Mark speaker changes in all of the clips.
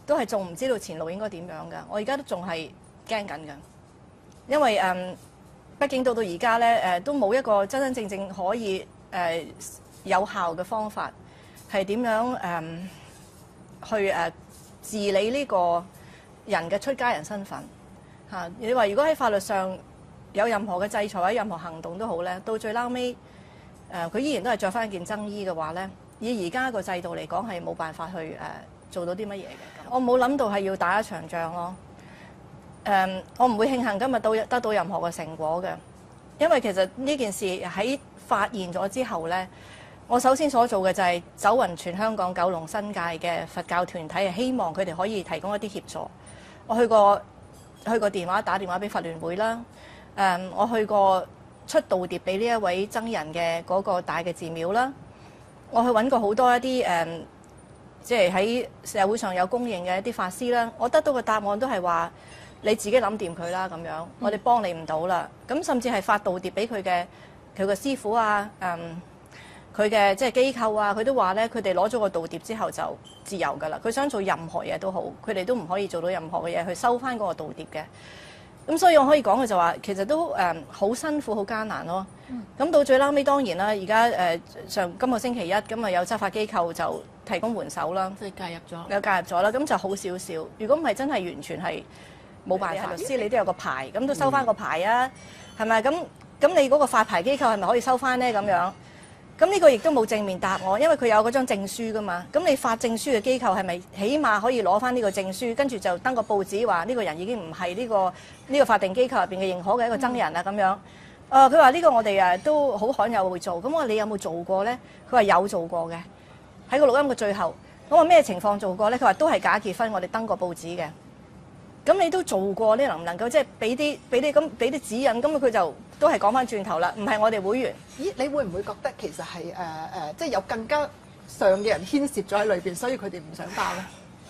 Speaker 1: 都係仲唔知道前路應該點樣㗎。我而家都仲係驚緊㗎，因為畢竟到而家咧都冇一個真真正正可以有效嘅方法係點樣去治理呢個人嘅出家人身份嚇。你話如果喺法律上有任何嘅制裁或者任何行動都好咧，到最撈尾佢依然都係着翻件僧衣嘅話咧，以而家個制度嚟講係冇辦法去做到啲乜嘢嘅。我冇諗到係要打一場仗咯。我唔會慶幸今日得到任何嘅成果嘅，因為其實呢件事喺發現咗之後咧，我首先所做嘅就係走勻全香港九龍新界嘅佛教團體，係希望佢哋可以提供一啲協助。我去過打電話俾佛聯會啦，我去過出道牒俾呢一位僧人嘅嗰個大嘅寺廟啦，我去揾過好多一啲即係喺社會上有公認嘅一啲法師啦，我得到嘅答案都係話你自己諗掂佢啦咁樣，我哋幫你唔到啦。咁甚至係發道牒俾佢嘅師傅啊，佢嘅即係機構啊，佢都話咧，佢哋攞咗個道牒之後就自由㗎啦。佢想做任何嘢都好，佢哋都唔可以做到任何嘅嘢去收翻嗰個道牒嘅。咁所以我可以講嘅就話，其實都好辛苦、好艱難咯。咁到最撈尾當然啦，而家今個星期一咁啊有執法機構就提供援手啦，
Speaker 2: 即係介入咗，
Speaker 1: 有介入咗啦，咁就好少少。如果唔係真係完全係冇辦法，律師你都有個牌，咁都收翻個牌啊，係咪？咁你嗰個發牌機構係咪可以收翻呢？咁樣？咁呢個亦都冇正面答我，因為佢有嗰張證書㗎嘛。咁你發證書嘅機構係咪起碼可以攞翻呢個證書，跟住就登個報紙話呢個人已經唔係呢個法定機構入邊嘅認可嘅一個僧人啦咁樣。佢話呢個我哋都好罕有會做。咁我話你有冇做過呢？佢話有做過嘅。喺個錄音嘅最後，我話咩情況做過呢？佢話都係假結婚，我哋登過報紙嘅。咁你都做過，你能唔能夠即係俾啲指引？咁佢就都係講翻轉頭啦，唔係我哋會員。
Speaker 3: 咦，你會唔會覺得其實係即係有更加上嘅人牽涉咗喺裏邊，所以佢哋唔想爆咧？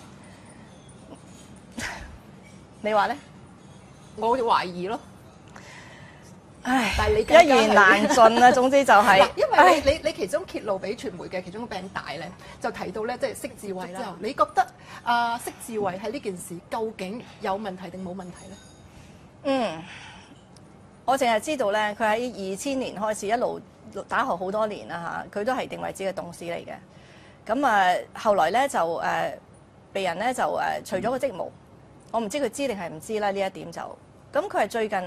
Speaker 1: 你話咧？
Speaker 3: 我懷疑咯。
Speaker 1: 唉，
Speaker 3: 但係你
Speaker 1: 一言難盡啊！總之就係、
Speaker 3: 因為你其中揭露俾傳媒嘅其中個餅帶咧，就提到咧，即係釋智慧啦。你覺得釋智慧喺呢件事究竟有問題定冇問題咧？
Speaker 1: 我淨係知道咧，佢喺2000年開始一路打學好多年啦嚇，佢都係定為自己嘅董事嚟嘅。咁後來咧就被人咧就除咗個職務，我唔知佢知定係唔知啦呢一點就。咁佢係最近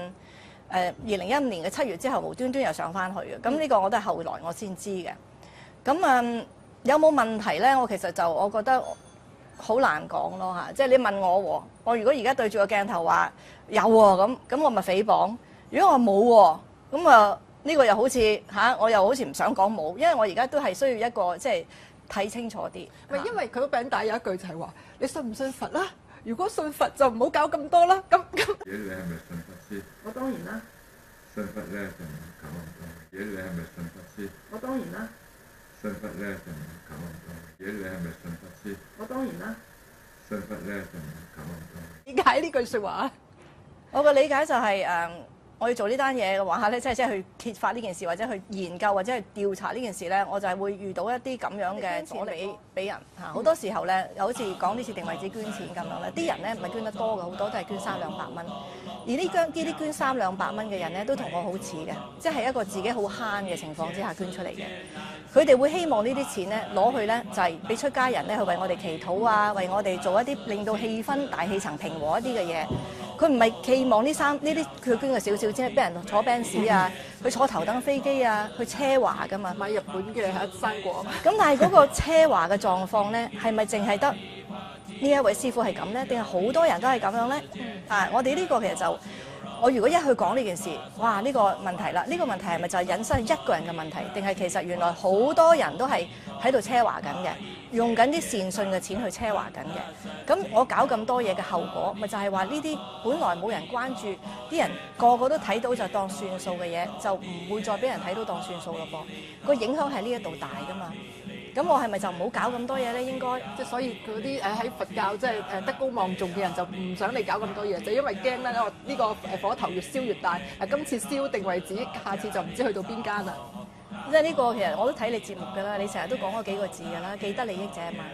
Speaker 1: 2015年嘅7月之後無端端又上翻去嘅。咁呢個我都係後來我先知嘅。咁有冇問題咧？我其實我覺得好難講咯嚇。即係你問我我如果而家對住個鏡頭話有喎，咁我咪誹謗。如果我冇喎，咁呢個又好似我又好似唔想講冇，因為我而家都係需要一個即係睇清楚啲。
Speaker 3: 因為佢個餅帶有一句就係話：你信唔信佛啦？如果信佛就唔好搞咁多啦。咁
Speaker 4: 如果你係咪信佛先？
Speaker 1: 我當然啦。
Speaker 4: 信佛咧就唔好搞咁多。如果你係咪信佛先？
Speaker 1: 我當然啦。
Speaker 4: 信佛咧就唔好搞咁多。如果你係咪信佛先？
Speaker 1: 我當然啦。
Speaker 4: 信佛咧就唔好搞咁多。
Speaker 3: 點解呢句説話？
Speaker 1: 我嘅理解就係我要做呢單嘢嘅話咧，即係去揭發呢件事，或者去研究或者去調查呢件事咧，我就係會遇到一啲咁樣嘅阻力俾人嚇。好多時候咧，又好似講呢次定為止捐錢咁樣咧，啲人咧唔係捐得多嘅，好多都係捐300-200蚊。而呢啲捐300-200蚊嘅人咧，都同我好似嘅，即係一個自己好慳嘅情況之下捐出嚟嘅。佢哋會希望呢啲錢咧攞去咧，就係俾出家人咧去為我哋祈禱啊，為我哋做一啲令到氣氛大氣層平和一啲嘅嘢。佢唔係期望呢啲佢捐嘅少少啫，俾人坐 Benz 啊，去坐頭等飛機啊，去奢華噶嘛，
Speaker 3: 買日本嘅生果。
Speaker 1: 咁但係嗰個奢華嘅狀況咧，係咪淨係得呢一位師傅係咁咧？定係好多人都係咁樣咧？我哋呢個其實就我如果一去講呢件事，哇！呢個問題啦，呢個問題係咪就係引申一個人嘅問題，定係其實原來好多人都係喺度奢華緊嘅，用緊啲善信嘅錢去奢華緊嘅？咁我搞咁多嘢嘅後果，咪就係話呢啲本來冇人關注，啲人個個都睇到就當算數嘅嘢，就唔會再俾人睇到當算數咯噃。個影響係呢一度大噶嘛。咁我係咪就唔好搞咁多嘢咧？應該
Speaker 3: 即係所以嗰啲喺佛教即係德高望重嘅人就唔想你搞咁多嘢，就因為驚咧呢個火頭越燒越大。今次燒定為止，下次就唔知去到邊間啦。
Speaker 1: 即係呢個其實我都睇你節目㗎啦，你成日都講嗰幾個字㗎啦，既得利益者嘛。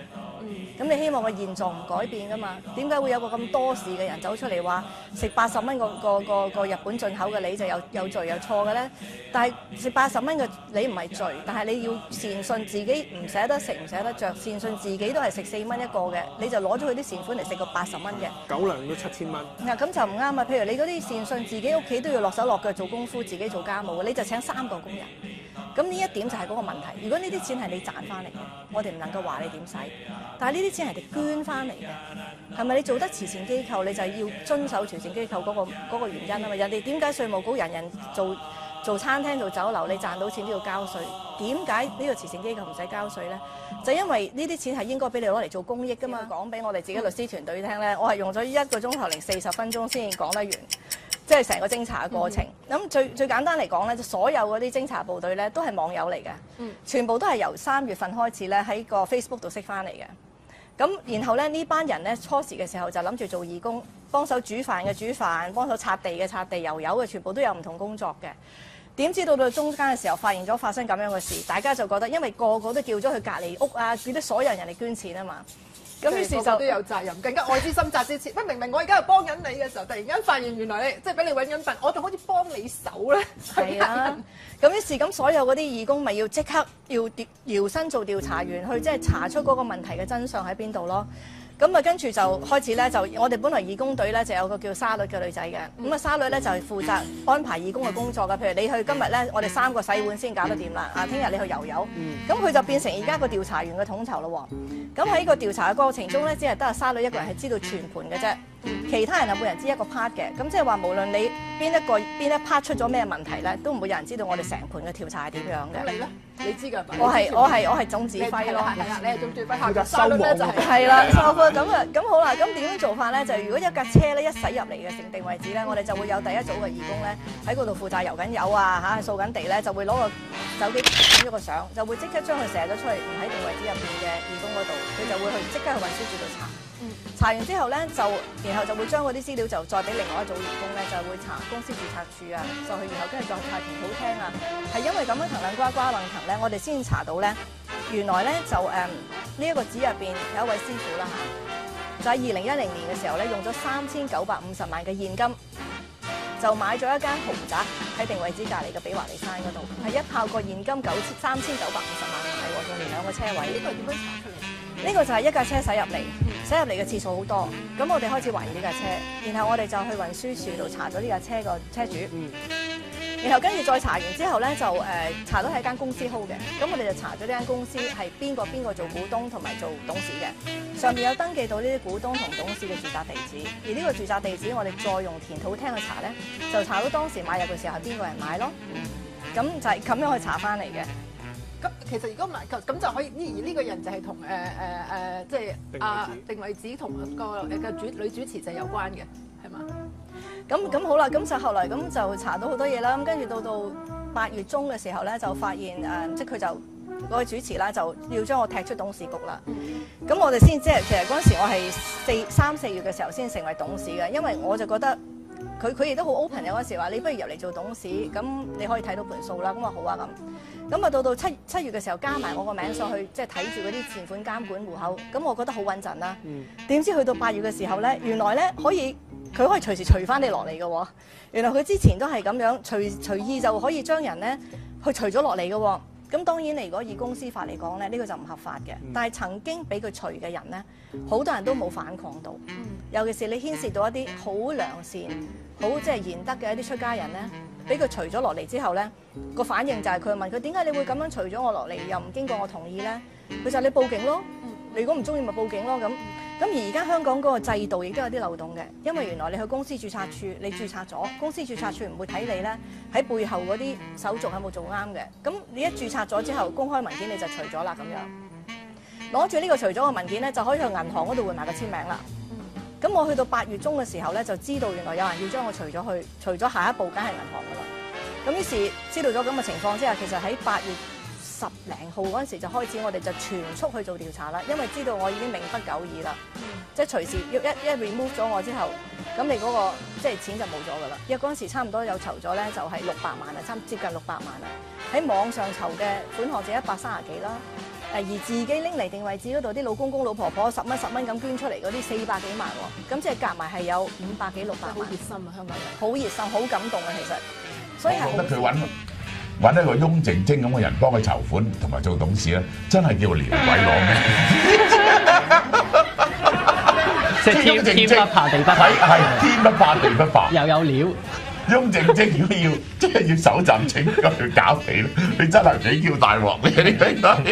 Speaker 1: 咁你希望個現狀唔改變噶嘛？點解會有個咁多事嘅人走出嚟話食80蚊個日本進口嘅梨就有罪有錯嘅咧？但係食80蚊嘅梨唔係罪，但係你要善信自己唔捨得食唔捨得着，善信自己都係食4蚊一個嘅，你就攞咗佢啲善款嚟食個80蚊嘅。
Speaker 2: 狗糧都7000蚊。
Speaker 1: 嗱咁就唔啱啊！譬如你嗰啲善信自己屋企都要落手落腳做功夫，自己做家務嘅，你就請3個工人。咁呢一點就係嗰個問題。如果呢啲錢係你賺翻嚟嘅，我哋唔能夠話你點使。但係呢啲錢係你捐翻嚟嘅，係咪你做得慈善機構，你就要遵守慈善機構嗰個原因啊嘛？人哋點解稅務局人人做餐廳做酒樓，你賺到錢都要交稅？點解呢個慈善機構唔使交稅咧？就因為呢啲錢係應該俾你攞嚟做公益噶嘛。講俾我哋自己律師團隊聽咧，我係用咗1個鐘頭零40分鐘先講得完。即係成個偵查嘅過程，咁最簡單嚟講咧，就所有嗰啲偵查部隊咧都係網友嚟嘅，全部都係由3月份開始咧喺個 Facebook 度識翻嚟嘅。咁然後咧呢班人咧初時嘅時候就諗住做義工，幫手煮飯嘅煮飯，幫手擦地嘅擦地，油嘅全部都有唔同工作嘅。點知到中間嘅時候發現咗發生咁樣嘅事，大家就覺得因為個個都叫咗去隔離屋啊，叫啲所有人嚟捐錢啊嘛。咁於是就
Speaker 3: 都有責任，更加愛之深責之切。明明我而家係幫緊你嘅時候，突然間發現原來你即係俾你揾緊笨，我就好似幫你手咧。
Speaker 1: 係啊，咁於是咁所有嗰啲義工咪要即刻要搖身做調查員去即係查出嗰個問題嘅真相喺邊度咯。咁啊跟住就開始咧，就我哋本來義工隊咧就有個叫沙律嘅女仔嘅，咁啊沙律咧就係負責安排義工嘅工作嘅。譬如你去今日咧，我哋3個洗碗先搞得掂啦，啊聽日你去游油，咁佢就變成而家個調查員嘅統籌咯喎。咁喺個調查嘅過程中咧，只係得阿沙律一個人係知道全盤嘅啫，其他人係每人知一個 part 嘅。咁即係話無論你邊一 part 出咗咩問題咧，都唔會有人知道我哋成盤嘅調查係點樣嘅。
Speaker 3: 咁你咧？你知㗎？
Speaker 1: 我係總指揮咯。
Speaker 3: 係啦，你係總指揮。
Speaker 2: 負責收網
Speaker 3: 咧就係
Speaker 1: 係啦，咁好啦。咁點樣做法咧？就如果一架車咧一駛入嚟嘅成定位置咧，我哋就會有第一組嘅義工咧喺嗰度負責油緊油啊掃緊地咧，就會攞個手機影咗個相，就會即刻將佢射咗出去，唔喺定位置入邊嘅義工嗰度，佢就會即刻去運輸處度查。查完之後咧，然後就會將嗰啲資料就再俾另外一組員工咧，就會查公司註冊處啊，就去然後跟住再查田土廳啊。係因為咁樣騰楞呱呱楞騰咧，我哋先查到咧，原來咧就呢一個紙入邊有一位師傅啦嚇，就喺2010年嘅時候咧，用咗3950萬嘅現金，就買咗一間豪宅喺定位置隔離嘅比華利山嗰度，係一炮過現金3950萬買喎，仲連2個車位。
Speaker 3: 呢個係點樣查出嚟？
Speaker 1: 呢個就係一架車駛入嚟，駛入嚟嘅次數好多，咁我哋開始懷疑呢架車，然後我哋就去運輸處度查咗呢架車個車主，然後跟住再查完之後咧，就查到係一間公司 hold 嘅，咁我哋就查咗呢間公司係邊個做股東同埋做董事嘅，上面有登記到呢啲股東同董事嘅住宅地址，而呢個住宅地址我哋再用田土廳去查咧，就查到當時買入嘅時候係邊個人買咯，咁就係咁樣去查翻嚟嘅。
Speaker 3: 咁其實如果唔係咁就可以呢個人就係同即係定位子同個女主持就有關嘅，係嘛？
Speaker 1: 咁好啦，咁就後來咁就查到好多嘢啦。咁跟住到8月中嘅時候咧，就發現即係佢就嗰位主持啦，就要將我踢出董事局啦。咁我哋先即係其實嗰陣時我係3、4月嘅時候先成為董事嘅，因為我就覺得佢亦都好 open 嘅嗰陣時話，你不如入嚟做董事，咁你可以睇到盤數啦。咁話好啊咁。咁啊到7月嘅時候加埋我個名上去，即係睇住嗰啲存款監管戶口，咁我覺得好穩陣啦。點知去到8月嘅時候咧，原來咧佢可以隨時除翻你落嚟嘅喎。原來佢之前都係咁樣隨意就可以將人咧去除咗落嚟嘅喎。咁當然，如果以公司法嚟講咧，呢個就唔合法嘅。但係曾經俾佢除嘅人咧，好多人都冇反抗到。尤其是你牽涉到一啲好良善、好即係賢德嘅一啲出家人咧，俾佢除咗落嚟之後咧，個反應就係佢問佢點解你會咁樣除咗我落嚟，又唔經過我同意咧？佢就係你報警咯。你如果唔中意咪報警咯咁。咁而家香港嗰個制度亦都有啲漏洞嘅，因為原來你去公司註冊處，你註冊咗，公司註冊處唔會睇你咧喺背後嗰啲手續有冇做啱嘅。咁你一註冊咗之後，公開文件你就除咗啦咁樣。攞住呢個除咗嘅文件咧，就可以去銀行嗰度換埋個簽名啦。咁我去到8月中嘅時候咧，就知道原來有人要將我除咗下一步梗係銀行噶啦。咁於是知道咗咁嘅情況之下，其實喺8月10零號嗰陣時就開始，我哋就全速去做調查啦。因為知道我已經命不久矣啦，即係隨時一 remove 咗我之後，咁你嗰個即係錢就冇咗噶啦。因為嗰陣時差唔多有籌咗咧，就係600萬啊，接近600萬啊。喺網上籌嘅款項就130幾啦。 而自己拎嚟定位置嗰度，啲老公公老婆婆10蚊咁捐出嚟嗰啲400幾萬喎，咁即係夾埋係有500幾600萬。
Speaker 3: 好熱心啊，香港人。
Speaker 1: 好熱心，好感動啊，其實。所以係
Speaker 2: 我覺得佢揾一個翁靜晶咁嘅人幫佢籌款同埋做董事咧，真係叫撩鬼攞咩？
Speaker 5: 即係天不怕地不怕，
Speaker 2: 係天不怕地不怕，
Speaker 5: 又有料。
Speaker 2: 翁靜晶如果要即係要手陣整佢去搞你咧，你真係幾叫大鑊嘅呢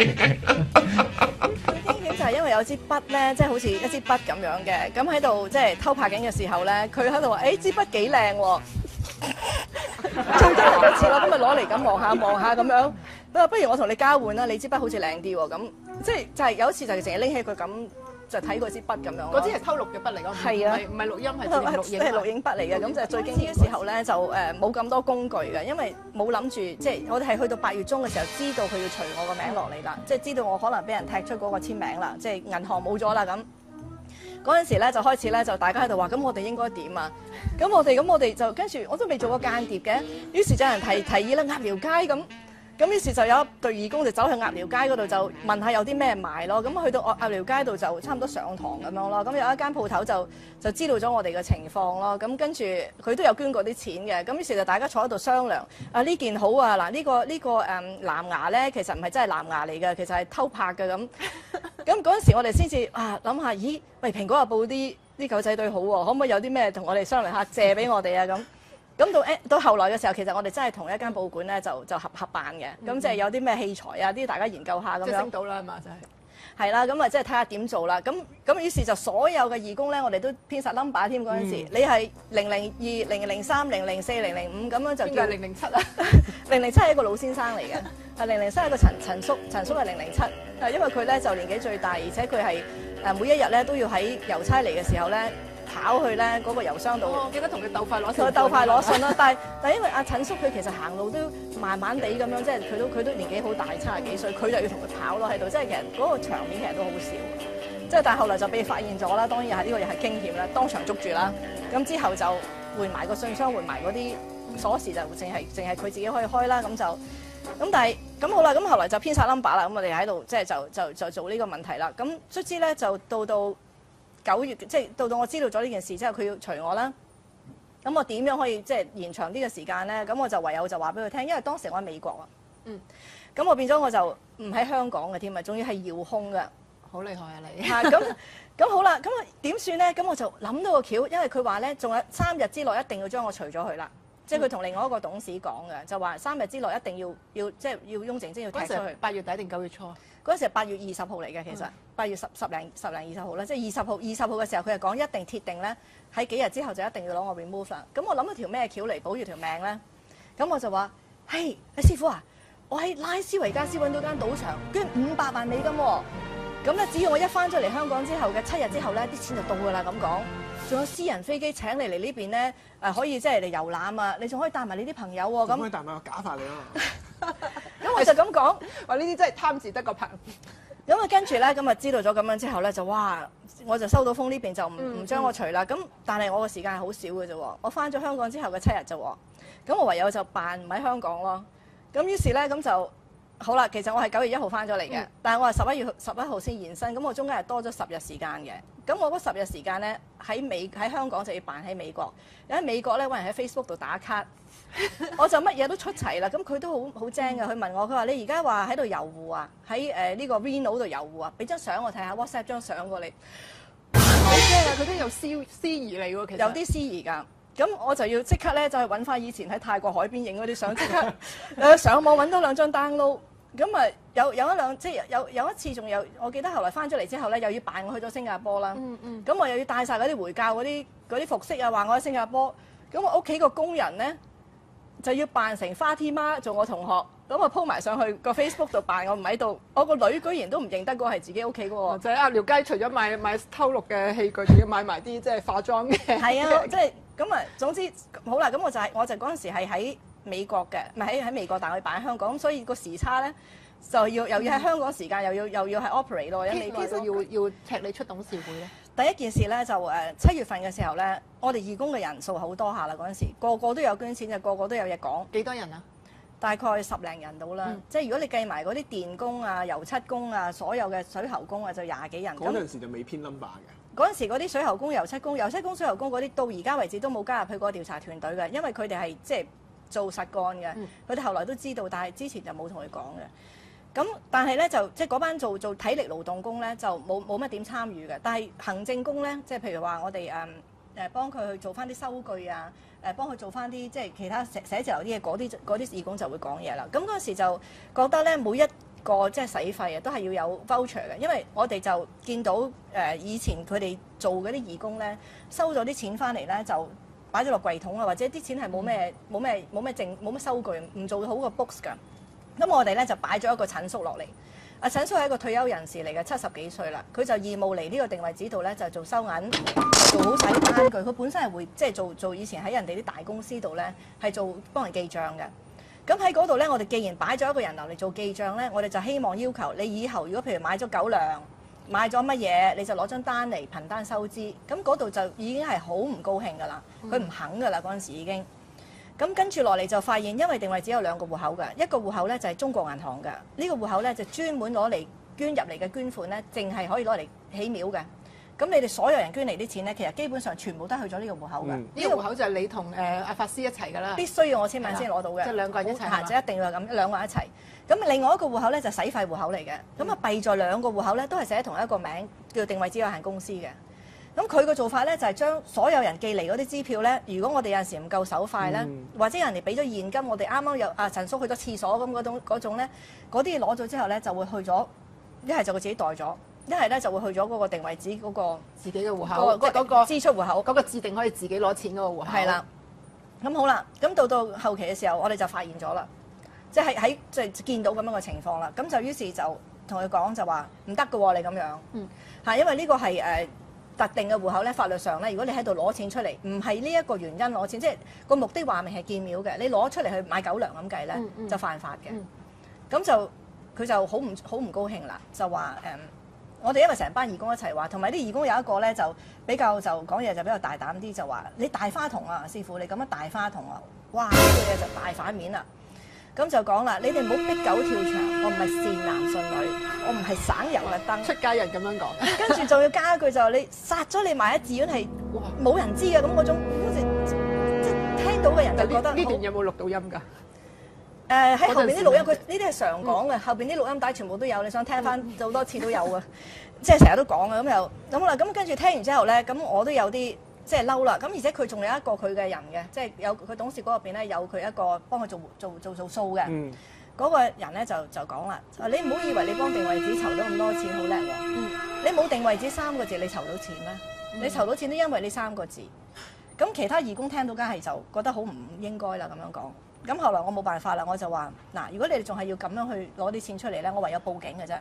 Speaker 2: 個。
Speaker 1: 就係因為有支筆咧，即係好似一支筆咁樣嘅，咁喺度即係偷拍緊嘅時候咧，佢喺度話：誒支筆幾靚喎！做咗嚟一次咯，咁咪攞嚟咁望下咁樣。不如我同你交換啦，你支筆好似靚啲喎。咁即係就係有一次就係成日拎起佢咁就睇嗰支筆咁樣。
Speaker 3: 嗰支係偷錄嘅筆嚟㗎，
Speaker 1: 係啊，
Speaker 3: 唔係錄音，係錄影。
Speaker 1: 係錄影筆嚟嘅，咁就係最經典嘅時候咧，就冇咁多工具嘅，因為冇諗住即係我哋係去到8月中嘅時候，知道佢要除我個名落嚟啦，即係知道我可能俾人踢出嗰個簽名啦，即係銀行冇咗啦咁。嗰陣時咧就開始咧就大家喺度話，咁我哋應該點啊？咁我哋就跟住我都未做過間諜嘅，於是就有人提議啦，鴨寮街咁於是就有一隊義工就走去鴨寮街嗰度就問下有啲咩賣咯。咁去到鴨寮街度就差唔多上堂咁樣咯。咁有一間鋪頭就知道咗我哋嘅情況咯。咁跟住佢都有捐過啲錢嘅。咁於是就大家坐喺度商量啊，呢件好啊，嗱呢個藍牙咧其實唔係真係藍牙嚟嘅，其實係偷拍嘅咁。咁嗰陣時我哋先至諗下，咦喂，蘋果日報啲狗仔隊好喎，可唔可以有啲咩同我哋商量下借俾我哋啊咁？咁到後來嘅時候，其實我哋真係同一間報館咧就合辦嘅，咁即係有啲咩器材啊，啲大家研究下咁樣。
Speaker 3: 即係升到啦，係嘛？就係。
Speaker 1: 係啦，咁啊即係睇下點做啦。咁於是就所有嘅義工咧，我哋都編曬 number 添嗰陣時，你係002、0003、004、005咁樣就叫。
Speaker 3: 邊個係007啊
Speaker 1: ？007係一個老先生嚟嘅，係003係一個陳叔係007，係因為佢咧就年紀最大，而且佢係每一日咧都要喺郵差嚟嘅時候咧。跑去咧嗰個郵箱度，
Speaker 3: 我記得同佢鬥快攞信。
Speaker 1: 同佢鬥快攞信啦，但係因為阿陳叔佢其實行路都慢慢地咁樣，即係佢都年紀好大，70幾歲，佢就要同佢跑咯喺度，即係其實嗰個場面其實都好笑，即係但係後來就被發現咗啦，當然係呢個又係驚險啦，當場捉住啦，咁之後就換埋個信箱，換埋嗰啲鎖匙就淨係佢自己可以開啦，咁但係咁好啦，咁後來就編晒 number 啦，咁我哋喺度即係就做呢個問題啦，咁卒之咧就到9月，即係到我知道咗呢件事之後，佢要除我啦。咁我點樣可以即係延長呢個時間咧？咁我就唯有就話俾佢聽，因為當時我喺美國啊。咁我變咗我就唔喺香港嘅添啊，仲要係遙控嘅。
Speaker 3: 好厲害啊你！
Speaker 1: 咁好啦，咁啊點算咧？咁我就諗到個橋，因為佢話咧，仲有3日之內一定要將我除咗佢啦。即係佢同另外一個董事講嘅，就話3日之內一定要即係要翁靜晶要踢出去。
Speaker 3: 8月底定9月初？
Speaker 1: 嗰陣時係8月20號嚟嘅，其實8月十零20號啦，即係20號嘅時候，佢係講一定鐵定咧，喺幾日之後就一定要攞我 remove 啦。咁我諗咗條咩橋嚟保住條命咧？咁我就話：嘿，師傅啊，我喺拉斯維加斯揾到間賭場，捐500萬美金喎。咁咧，只要我一翻咗嚟香港之後嘅7日之後咧，啲錢就到㗎啦。咁講，仲有私人飛機請你嚟呢邊咧，可以即係嚟遊覽啊！你仲可以帶埋你啲朋友喎。咁
Speaker 6: 可以帶埋個假髮嚟啊！
Speaker 1: 咁我就咁講，
Speaker 3: 話呢啲真係貪字得個貧。
Speaker 1: 咁啊，跟住咧，咁啊知道咗咁樣之後咧，就哇，我就收到風呢邊就唔將我除啦。咁但係我嘅時間係好少嘅啫喎，我翻咗香港之後嘅7日啫喎，咁我唯有就扮唔喺香港咯。咁於是咧，咁就好啦。其實我係9月1號翻咗嚟嘅，但係我係11月11號先現身，咁我中間係多咗10日時間嘅。咁我嗰10日時間咧喺香港就要扮喺美國，喺美國咧揾人喺 Facebook 度打卡。我就乜嘢都出齊啦，咁佢都好精嘅。佢問我，佢話你而家話喺度遊湖啊，喺呢個 Reno 度遊湖啊，俾張相我睇下 ，WhatsApp 張相過嚟。
Speaker 3: 好驚啊！佢都有司儀嚟喎，其實
Speaker 1: 有啲司儀㗎。咁我就要即刻咧，就去揾翻以前喺泰國海邊影嗰啲相，即刻上網揾多2張 download。咁啊有一次仲有，我記得後來翻咗嚟之後咧，又要扮我去咗新加坡啦。咁我又要帶晒嗰啲回教嗰啲服飾啊，話我喺新加坡。咁我屋企個工人咧，就要扮成花天媽做我同學，咁我 po 埋上去個 Facebook 度扮我唔喺度，我個女居然都唔認得嗰個係自己屋企嗰個。
Speaker 3: 就喺鴨寮街，除咗買偷錄嘅器具，仲要買埋啲即係化妝嘅。
Speaker 1: 係啊，即係咁啊，總之好啦，咁我就嗰陣時係喺美國嘅，唔係喺美國，但係我扮喺香港，咁所以個時差咧就又要喺香港時間，又要係 operate 咯，因為
Speaker 3: 其實要踢你出董事會咧。
Speaker 1: 第一件事咧就7月份嘅時候咧，我哋義工嘅人數好多下啦，嗰陣時個個都有捐錢，就個個都有嘢講。
Speaker 3: 幾多人啊？
Speaker 1: 大概10零人到啦。即係如果你計埋嗰啲電工啊、油漆工啊、所有嘅水喉工啊，就20幾人。
Speaker 6: 嗰陣時就未編 number 嘅。
Speaker 1: 嗰陣時嗰啲水喉工、油漆工、水喉工嗰啲，到而家為止都冇加入去嗰個調查團隊嘅，因為佢哋係即係做實幹嘅。佢哋後來都知道，但係之前就冇同佢講嘅。咁但係咧就即係嗰班做體力勞動工咧就冇乜點參與嘅。但係行政工咧，即係譬如話我哋幫佢去做翻啲收據啊，幫佢做翻啲即係其他寫字樓啲嘢，嗰啲義工就會講嘢啦。咁嗰陣時就覺得咧，每一個即係使費啊，都係要有 voucher 嘅，因為我哋就見到以前佢哋做嗰啲義工咧，收咗啲錢翻嚟咧就擺咗落櫃桶啊，或者啲錢係冇咩收據，唔做好個 books 㗎。咁我哋咧就擺咗一個陳叔落嚟。阿陳叔係一個退休人士嚟嘅，70幾歲啦，佢就義務嚟呢個定位指導咧，就做收銀，做好晒啲單據。佢本身係會即係做以前喺人哋啲大公司度咧，係做幫人記帳嘅。咁喺嗰度咧，我哋既然擺咗一個人流嚟做記帳咧，我哋就希望要求你以後如果譬如買咗狗糧、買咗乜嘢，你就攞張單嚟憑單收支。咁嗰度就已經係好唔高興㗎啦，佢唔肯㗎啦嗰陣時已經。咁跟住落嚟就發現，因為定位只有2個戶口嘅，一個戶口咧就係中國銀行嘅，呢個戶口咧就專門攞嚟捐入嚟嘅捐款咧，淨係可以攞嚟起廟嘅。咁你哋所有人捐嚟啲錢咧，其實基本上全部都去咗呢個戶口嘅。
Speaker 3: 呢個戶口就係你同阿法師一齊㗎啦。必
Speaker 1: 須要我簽名先攞到嘅，
Speaker 3: 即係2個人一齊。
Speaker 1: 就一定要係咁2個人一齊。咁另外一個戶口咧就係使費戶口嚟嘅。咁啊弊在2個戶口咧都係寫同一個名，叫定位資有限公司嘅。咁佢個做法咧就係將所有人寄嚟嗰啲支票咧，如果我哋有陣時唔夠手快咧，或者人哋俾咗現金，我哋啱啱有陳叔去咗廁所咁嗰種咧，嗰啲攞咗之後咧就會去咗，一係就佢自己袋咗，一係咧就會去咗嗰個定位紙嗰個
Speaker 3: 自己嘅戶口，即係嗰個
Speaker 1: 支出戶口，
Speaker 3: 嗰個指定可以自己攞錢嗰個戶口。
Speaker 1: 係啦。咁好啦，咁到後期嘅時候，我哋就發現咗啦，即係喺即係見到咁樣嘅情況啦。咁就於是就同佢講就話唔得㗎喎，你咁樣，因為呢個係特定嘅戶口咧，法律上咧，如果你喺度攞錢出嚟，唔係呢一個原因攞錢，即係個目的話明係建廟嘅，你攞出嚟去買狗糧咁計咧，就犯法嘅。咁就佢就好唔高興啦，就話我哋因為成班義工一齊話，同埋啲義工有一個咧就比較就講嘢就比較大膽啲，就話你大花筒啊，師傅你咁樣大花筒啊，哇呢個嘢就大反面啦。咁就講啦，你哋唔好逼狗跳牆，我唔係善男信女，我唔係省油嘅燈。
Speaker 3: 出家人咁樣講，
Speaker 1: 跟住仲要加一句就你殺咗你埋一寺院係冇人知嘅，咁嗰種好似即係聽到嘅人就覺得
Speaker 3: 呢段有冇錄到音㗎？
Speaker 1: 喺後邊啲錄音，佢呢啲係常講嘅，後邊啲錄音帶全部都有，你想聽翻好多次都有嘅，即係成日都講嘅。咁又咁好啦，咁跟住聽完之後咧，咁我都有啲即係嬲啦。咁而且佢仲有一個佢嘅人嘅，即係有佢董事局入邊咧有佢一個幫佢做數嘅。嗰個人咧就講啦，你唔好以為你幫定位紙籌到咁多錢好叻喎，你冇定位紙3個字你籌到錢咩？你籌到錢都因為呢3個字。咁其他義工聽到梗係就覺得好唔應該啦咁樣講。咁後來我冇辦法啦，我就話嗱，如果你哋仲係要咁樣去攞啲錢出嚟咧，我唯有報警嘅啫。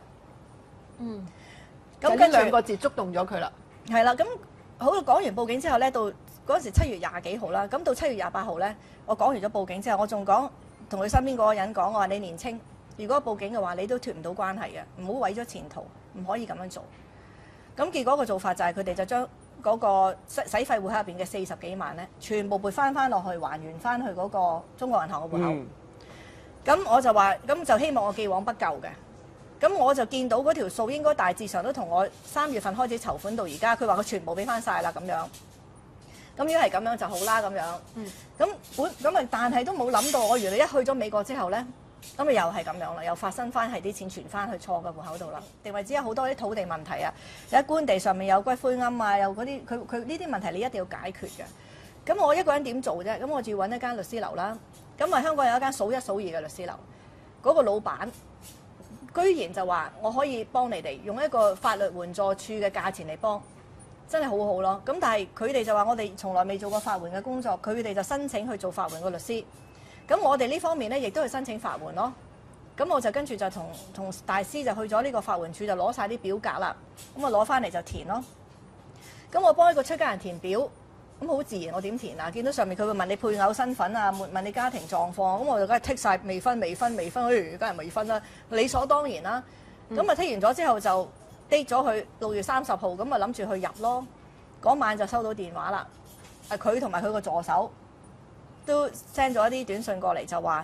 Speaker 3: 咁跟2個字觸動咗佢啦。
Speaker 1: 係啦，咁好講完報警之後咧，到嗰陣時7月20幾號啦，咁到7月28號咧，我講完咗報警之後，我仲講同佢身邊嗰個人講，我話你年青，如果報警嘅話，你都脫唔到關係嘅，唔好毀咗前途，唔可以咁樣做。咁結果個做法就係佢哋就將嗰個使費戶口入邊嘅40幾萬咧，全部撥翻落去，還原翻去嗰個中國銀行嘅戶口。咁我就話，咁就希望我既往不咎嘅。咁我就見到嗰條數應該大致上都同我3月份開始籌款到而家，佢話佢全部俾翻晒啦咁樣。咁如果係咁樣就好啦咁樣。咁但係都冇諗到，我原來一去咗美國之後咧，咁咪又係咁樣啦，又發生翻係啲錢傳翻去錯嘅戶口度啦。定位只有好多啲土地問題啊，有官地上面有骨灰龕啊，有嗰啲佢呢啲問題你一定要解決嘅。咁我一個人點做啫？咁我就要揾一間律師樓啦。咁啊香港有一間數1數2嘅律師樓，嗰個老闆居然就話我可以幫你哋用一個法律援助處嘅價錢嚟幫。真係好好咯，咁但係佢哋就話我哋從來未做過法援嘅工作，佢哋就申請去做法援嘅律師。咁我哋呢方面咧，亦都去申請法援咯。咁我就跟住就同大師就去咗呢個法援處，就攞晒啲表格啦。咁我攞翻嚟就填咯。咁我幫一個出家人填表，咁好自然我點填啊？見到上面佢會問你配偶身份啊，問你家庭狀況，咁我就梗係剔晒未婚，梗係未婚啦，理所當然啦。咁啊剔完咗之後就date咗佢6月30號，咁啊諗住去入咯。嗰晚就收到電話啦，佢同埋佢個助手都 send 咗一啲短信過嚟，就話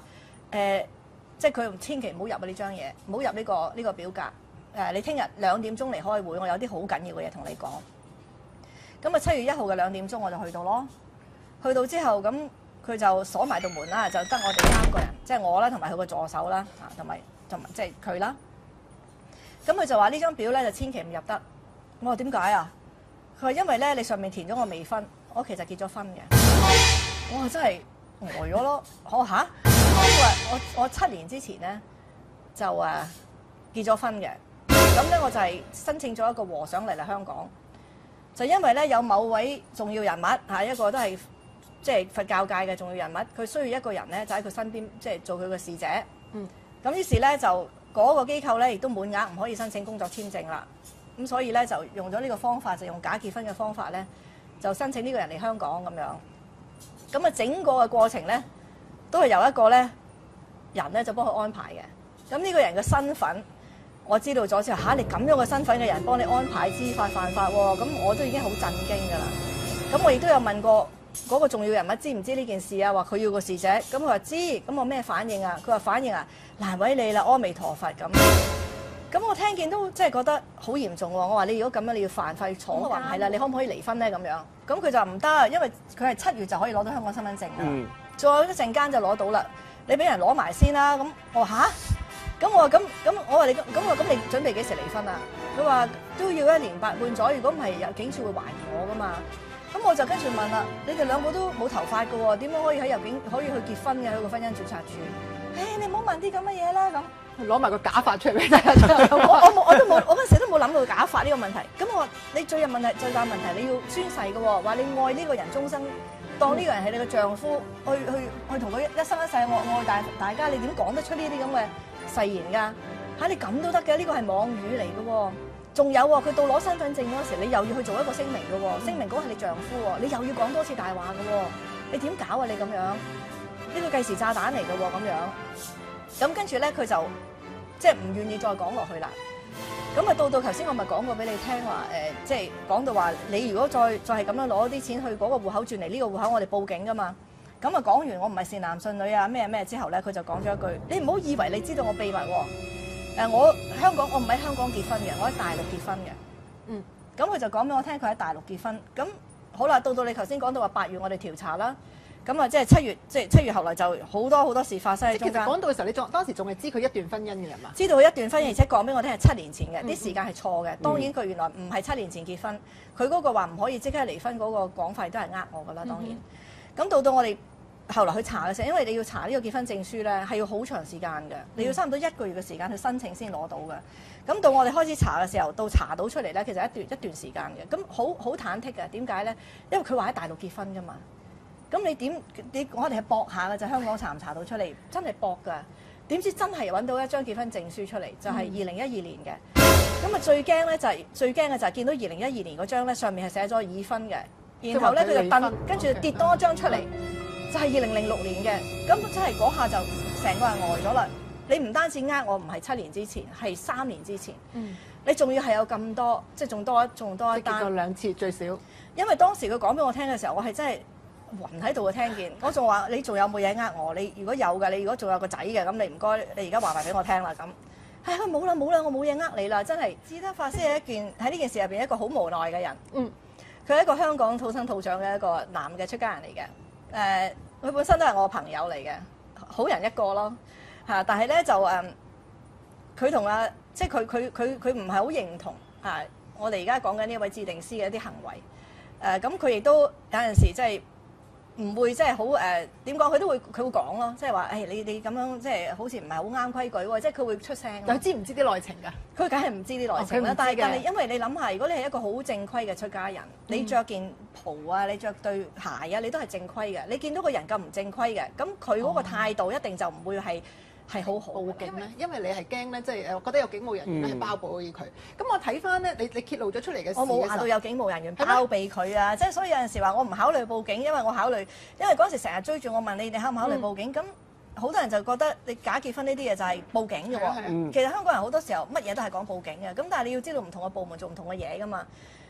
Speaker 1: 即係佢千祈唔好入呢張嘢，唔好入呢個表格。你聽日2點鐘嚟開會，我有啲好緊要嘅嘢同你講。咁啊，7月1號嘅2點鐘我就去到咯。去到之後咁，佢就鎖埋道門啦，就得我哋3個人，即係我啦，同埋佢個助手啦，同埋即係佢啦。咁佢就話呢張表咧就千祈唔入得。我話點解啊？佢話因為咧你上面填咗我未婚，我其實結咗婚嘅。我話真係呆咗咯。我話嚇，我7年之前咧就結咗婚嘅。咁咧我就係申請咗一個和尚嚟香港，就因為咧有某位重要人物一個都係即係佛教界嘅重要人物，佢需要一個人咧就喺佢身邊，即係做佢嘅侍者。咁於是咧就嗰個機構咧亦都滿額，唔可以申請工作簽證啦。咁所以咧就用咗呢個方法，就用假結婚嘅方法咧，就申請呢個人嚟香港咁樣。咁啊整個嘅過程咧都係由一個咧人咧就幫佢安排嘅。咁呢個人嘅身份，我知道咗之後嚇，你咁樣嘅身份嘅人幫你安排知法犯法喎，咁我都已經好震驚㗎啦。咁我亦都有問過嗰個重要人物知唔知呢件事啊？話佢要個侍者，咁佢話知，咁我咩反應啊？佢話反應啊，難為你啦，阿彌陀佛咁。咁我聽見都即係覺得好嚴重喎。我話你如果咁樣你要犯法要坐監，話係啦，你可唔可以離婚咧？咁樣，咁佢就唔得，因為佢係7月就可以攞到香港身份證㗎。再一陣間就攞到啦，你俾人攞埋先啦。咁我話嚇。咁我話咁我話你咁你準備幾時離婚啊？佢話都要1年8半載，如果唔係有警署會懷疑我噶嘛。咁我就跟住問啦，你哋2個都冇頭髮噶喎，點樣可以喺入境可以去結婚嘅？去個婚姻註冊處？你唔好問啲咁嘅嘢啦。咁
Speaker 3: 攞埋個假髮出嚟俾大家睇。
Speaker 1: 我都冇，我嗰陣時都冇諗到假髮呢個問題。咁我話你最大問題你要宣誓嘅喎，話你愛呢個人終生。當呢個人係你嘅丈夫，去同佢一生一世愛大家，你點講得出呢啲咁嘅誓言㗎？你咁都得嘅？呢個係妄語嚟嘅喎。仲有喎，佢到攞身份證嗰時，你又要去做一個聲明嘅喎，聲明嗰係你丈夫喎，你又要講多次大話嘅喎，你點搞啊？你咁樣，呢個計時炸彈嚟嘅喎，咁樣。咁跟住咧，佢就即係唔願意再講落去啦。咁啊，到頭先我咪講過俾你聽話，即係講到話，你如果再係咁樣攞啲錢去嗰個戶口轉嚟呢個戶口，我哋報警噶嘛。咁啊講完我唔係善男信女啊咩之後咧，佢就講咗一句：你唔好以為你知道我秘密喎。我唔喺香港結婚嘅，我喺大陸結婚嘅。咁佢就講俾我聽，佢喺大陸結婚。咁好啦，到你頭先講到話8月我哋調查啦。咁啊，即係7月後來就好多事發生喺中間。
Speaker 3: 其實講到嘅時候，你當時仲係知佢一段婚姻嘅人嘛？
Speaker 1: 知道佢一段婚姻，而且講俾我聽係7年前嘅，啲時間係錯嘅。當然佢原來唔係7年前結婚，佢嗰個話唔可以即刻離婚嗰個講法都係我㗎啦。當然，咁到我哋後來去查嘅時候，因為你要查呢個結婚證書咧，係要好長時間嘅，你要差唔多1個月嘅時間去申請先攞到嘅。咁到我哋開始查嘅時候，到查到出嚟咧，其實一段時間嘅。咁好忐忑嘅，點解咧？因為佢話喺大陸結婚㗎嘛。咁我哋係搏下嘅，就香港查唔查到出嚟，真係搏㗎。點知真係揾到一張結婚證書出嚟，就係2012年嘅。咁啊最驚嘅就係見到2012年嗰張咧，上面係寫咗已婚嘅，然後咧佢就蹬，跟住跌多一張出嚟，就係2006年嘅。咁真係嗰下就成個人呆咗啦。你唔單止我唔係7年之前，係3年之前。你仲要係有咁多，即係仲多一單。
Speaker 3: 結過2次最少。
Speaker 1: 因為當時佢講俾我聽嘅時候，我係真係暈喺度聽見，我仲話你仲有冇嘢我？你如果有嘅，你如果仲有個仔嘅，咁你唔該，你而家話埋俾我聽啦咁。佢冇啦，我冇嘢你啦，真係。智德法師係喺呢件事入邊一個好無奈嘅人。佢係一個香港土生土長嘅一個男嘅出家人嚟嘅。佢本身都係我朋友嚟嘅，好人一個咯。但係咧就佢同即係佢唔係好認同我哋而家講緊呢一位智定師嘅一啲行為。咁佢亦都有陣時即係。唔會即係好點講？佢會講咯，即係話你咁樣即係好似唔係好啱規矩喎，即係佢會出聲。
Speaker 3: 但係知唔知啲內情㗎？
Speaker 1: 佢梗係唔知啲內情啦。但係因為你諗下，如果你係一個好正規嘅出家人，你着件袍啊，你着對鞋啊，你都係正規嘅。你見到個人咁唔正規嘅，咁佢嗰個態度一定就唔會係好好。
Speaker 3: 報警咧，因為你係驚咧，即係覺得有警務人員咧係包庇佢。咁我睇翻咧，你揭露咗出嚟嘅事，
Speaker 1: 我冇話到有警務人員包庇佢啊！即係所以有陣時話我唔考慮報警，因為嗰陣時成日追住我問你考唔考慮報警？咁好多人就覺得你假結婚呢啲嘢就係報警嘅喎。其實香港人好多時候乜嘢都係講報警嘅，咁但係你要知道唔同嘅部門做唔同嘅嘢㗎嘛。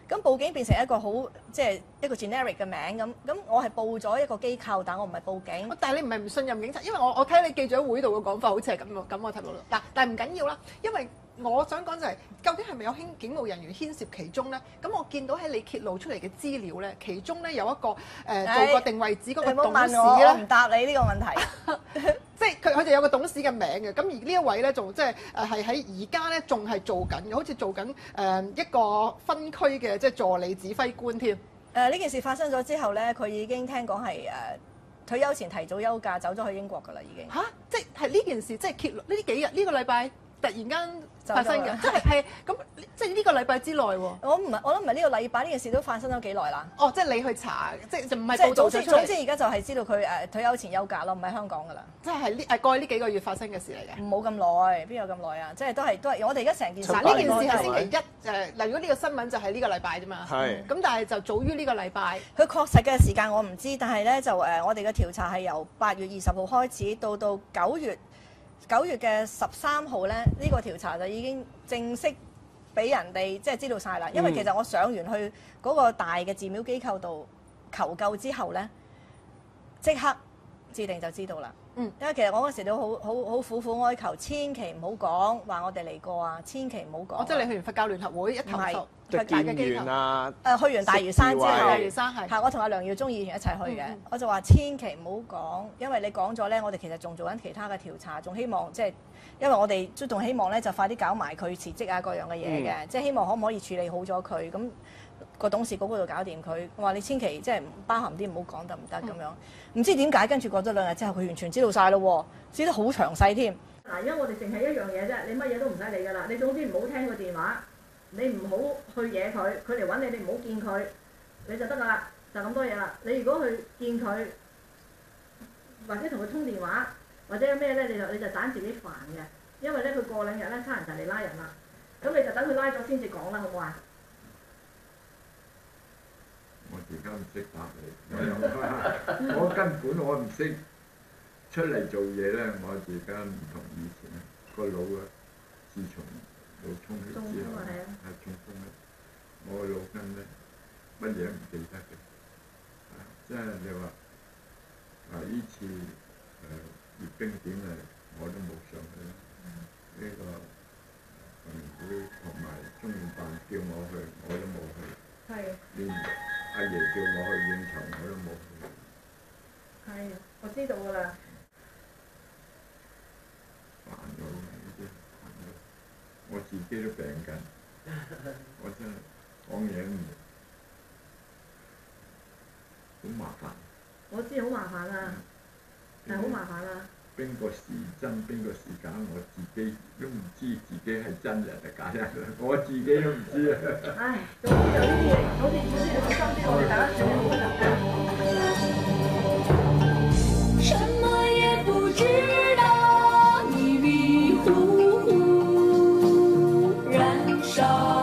Speaker 1: 咁報警變成一個好即係一個 generic 嘅名咁我係報咗一個機構，但我唔係報警。
Speaker 3: 但係你唔係唔信任警察，因為我睇你記者會度嘅講法好似係咁我睇到啦。但係唔緊要啦，因為我想講就係、究竟係咪有警務人員牽涉其中咧？咁我見到喺你揭露出嚟嘅資料咧，其中咧有一個做個定位指嗰個董事
Speaker 1: 我唔答你呢個問題。
Speaker 3: 即係佢哋有個董事嘅名嘅，咁而呢一位咧仲即係係喺而家咧仲係做緊嘅，好似做緊一個分區嘅即係助理指揮官添。
Speaker 1: 呢件事發生咗之後咧，佢已經聽講係退休前提早休假走咗去英國㗎啦，已經。
Speaker 3: 嚇！即係呢件事即係揭露呢幾日呢個禮拜突然間發生嘅，即係咁，即係呢個禮拜之內喎。
Speaker 1: 我諗唔係呢個禮拜，呢件事都發生咗幾耐啦。
Speaker 3: 哦，即係你去查，即係就唔係報導咗出嚟。
Speaker 1: 總之而家就係知道佢退休前休假咯，唔喺香港㗎啦。
Speaker 3: 即係過去呢幾個月發生嘅事嚟嘅。
Speaker 1: 冇咁耐，邊有咁耐啊？即係都係我哋而家成件事。
Speaker 3: 呢件事係星期一嗱，如果呢個新聞就係呢個禮拜啫嘛。
Speaker 6: 係。咁
Speaker 3: 但係就早於呢個禮拜。
Speaker 1: 佢確實嘅時間我唔知，但係咧就我哋嘅調查係由8月20號開始，到9月嘅13號咧，呢個調查就已經正式俾人哋即係知道晒啦。因為其實我上完去嗰個大嘅寺廟機構度求救之後咧，即刻置定就知道啦。因為其實我嗰時都好苦苦哀求，千祈唔好講話我哋嚟過啊，千祈唔好講。
Speaker 3: 即係你去完佛教聯合會一投訴，
Speaker 6: 即係見完啊。
Speaker 1: 去完大嶼山之後，
Speaker 3: 大嶼山係
Speaker 1: 我同阿梁耀忠議員一齊去嘅。我就話千祈唔好講，因為你講咗咧，我哋其實仲做緊其他嘅調查，仲希望即係因為我哋都仲希望咧就快啲搞埋佢辭職啊各樣嘅嘢嘅，即係希望可唔可以處理好咗佢咁。個董事局嗰度搞掂佢，我話你千祈即係包含啲唔好講得唔得咁樣，唔知點解跟住過咗2日之後，佢完全知道晒咯，知得好詳細添。
Speaker 7: 嗱，而家我哋淨係一樣嘢啫，你乜嘢都唔使理㗎啦。你總之唔好聽個電話，你唔好去惹佢，佢嚟揾你，你唔好見佢，你就得㗎啦，就咁多嘢啦。你如果去見佢，或者同佢通電話，或者有咩咧，你就盞自己煩嘅，因為咧佢過2日咧，差人就嚟拉人啦。咁你就等佢拉咗先至講啦，好唔好啊？
Speaker 4: 我而家唔識答你，我根本我唔識出嚟做嘢咧。我而家唔同以前個腦啊，自從腦充血之後係中風咧，我個腦筋咧乜嘢都唔記得嘅。即係你話呢次閱兵典禮我都冇上去啦。呢個運動會同埋中聯辦叫我去，我都冇去。
Speaker 7: 係。
Speaker 4: 連阿爺叫我去應酬，我都冇去。
Speaker 7: 係，我知道㗎啦。
Speaker 4: 煩咗呢啲，煩咗。我自己都病緊，我真係講嘢好麻煩。
Speaker 7: 我知好麻煩啊，係好麻煩啊。
Speaker 4: 邊個是真，邊個是假，我自己都唔知自己係真人定假人，我自己都唔知啊！
Speaker 7: 唉，總之有呢啲嘢，好似小心啲，我哋大家處理好就。什麼也不知道，迷迷糊糊燃燒，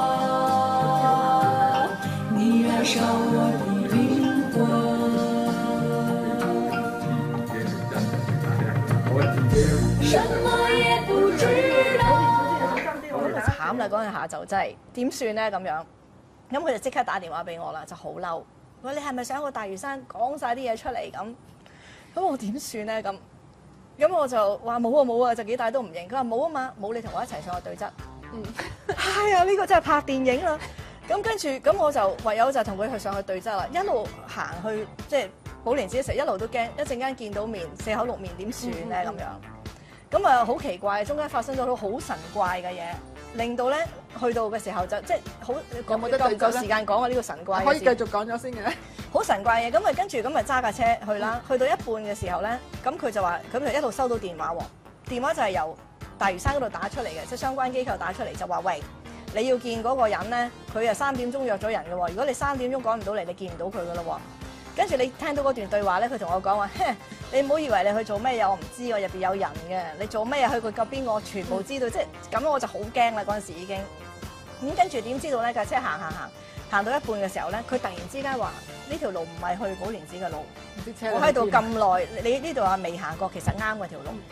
Speaker 7: 你燃燒我的靈魂。什麼也不知道。咁啊慘啦！嗰日下晝真係點算咧咁樣？咁佢就即刻打電話俾我啦，就好嬲。佢話你係咪想去大嶼山講晒啲嘢出嚟咁？咁我點算咧咁？咁我就話冇啊冇啊，就幾大都唔認。佢話冇啊嘛，冇你同我一齊上去對質。係啊，呢個真係拍電影啦。咁跟住咁我就唯有就同佢去上去對質啦，一路行去即係寶蓮寺食，一路都驚一陣間見到面4口6面點算咧咁樣。咁啊好奇怪，中間發生咗好神怪嘅嘢，令到咧去到嘅時候就即係好夠時間講啊呢個神怪嘅事。
Speaker 3: 可以繼續講咗先嘅。
Speaker 1: 好神怪嘅，咁啊跟住咁啊揸架車去啦，去到一半嘅時候咧，咁佢就話，咁就一路收到電話喎，電話就係由大嶼山嗰度打出嚟嘅，即係相關機構打出嚟就話喂，你要見嗰個人咧，佢啊3點鐘約咗人嘅喎，如果你3點鐘趕唔到嚟，你見唔到佢嘅咯喎。跟住你聽到嗰段對話咧，佢同我講話，你唔好以為你去做咩嘢，我唔知我入邊有人嘅，你做咩嘢去佢嗰邊，我全部知道，即係咁我就好驚啦嗰陣時已經。咁跟住點知道咧？架車行到一半嘅時候咧，佢突然之間話呢條路唔係去寶蓮寺嘅路，我喺度咁耐，你呢度話未行過，其實啱嗰條路。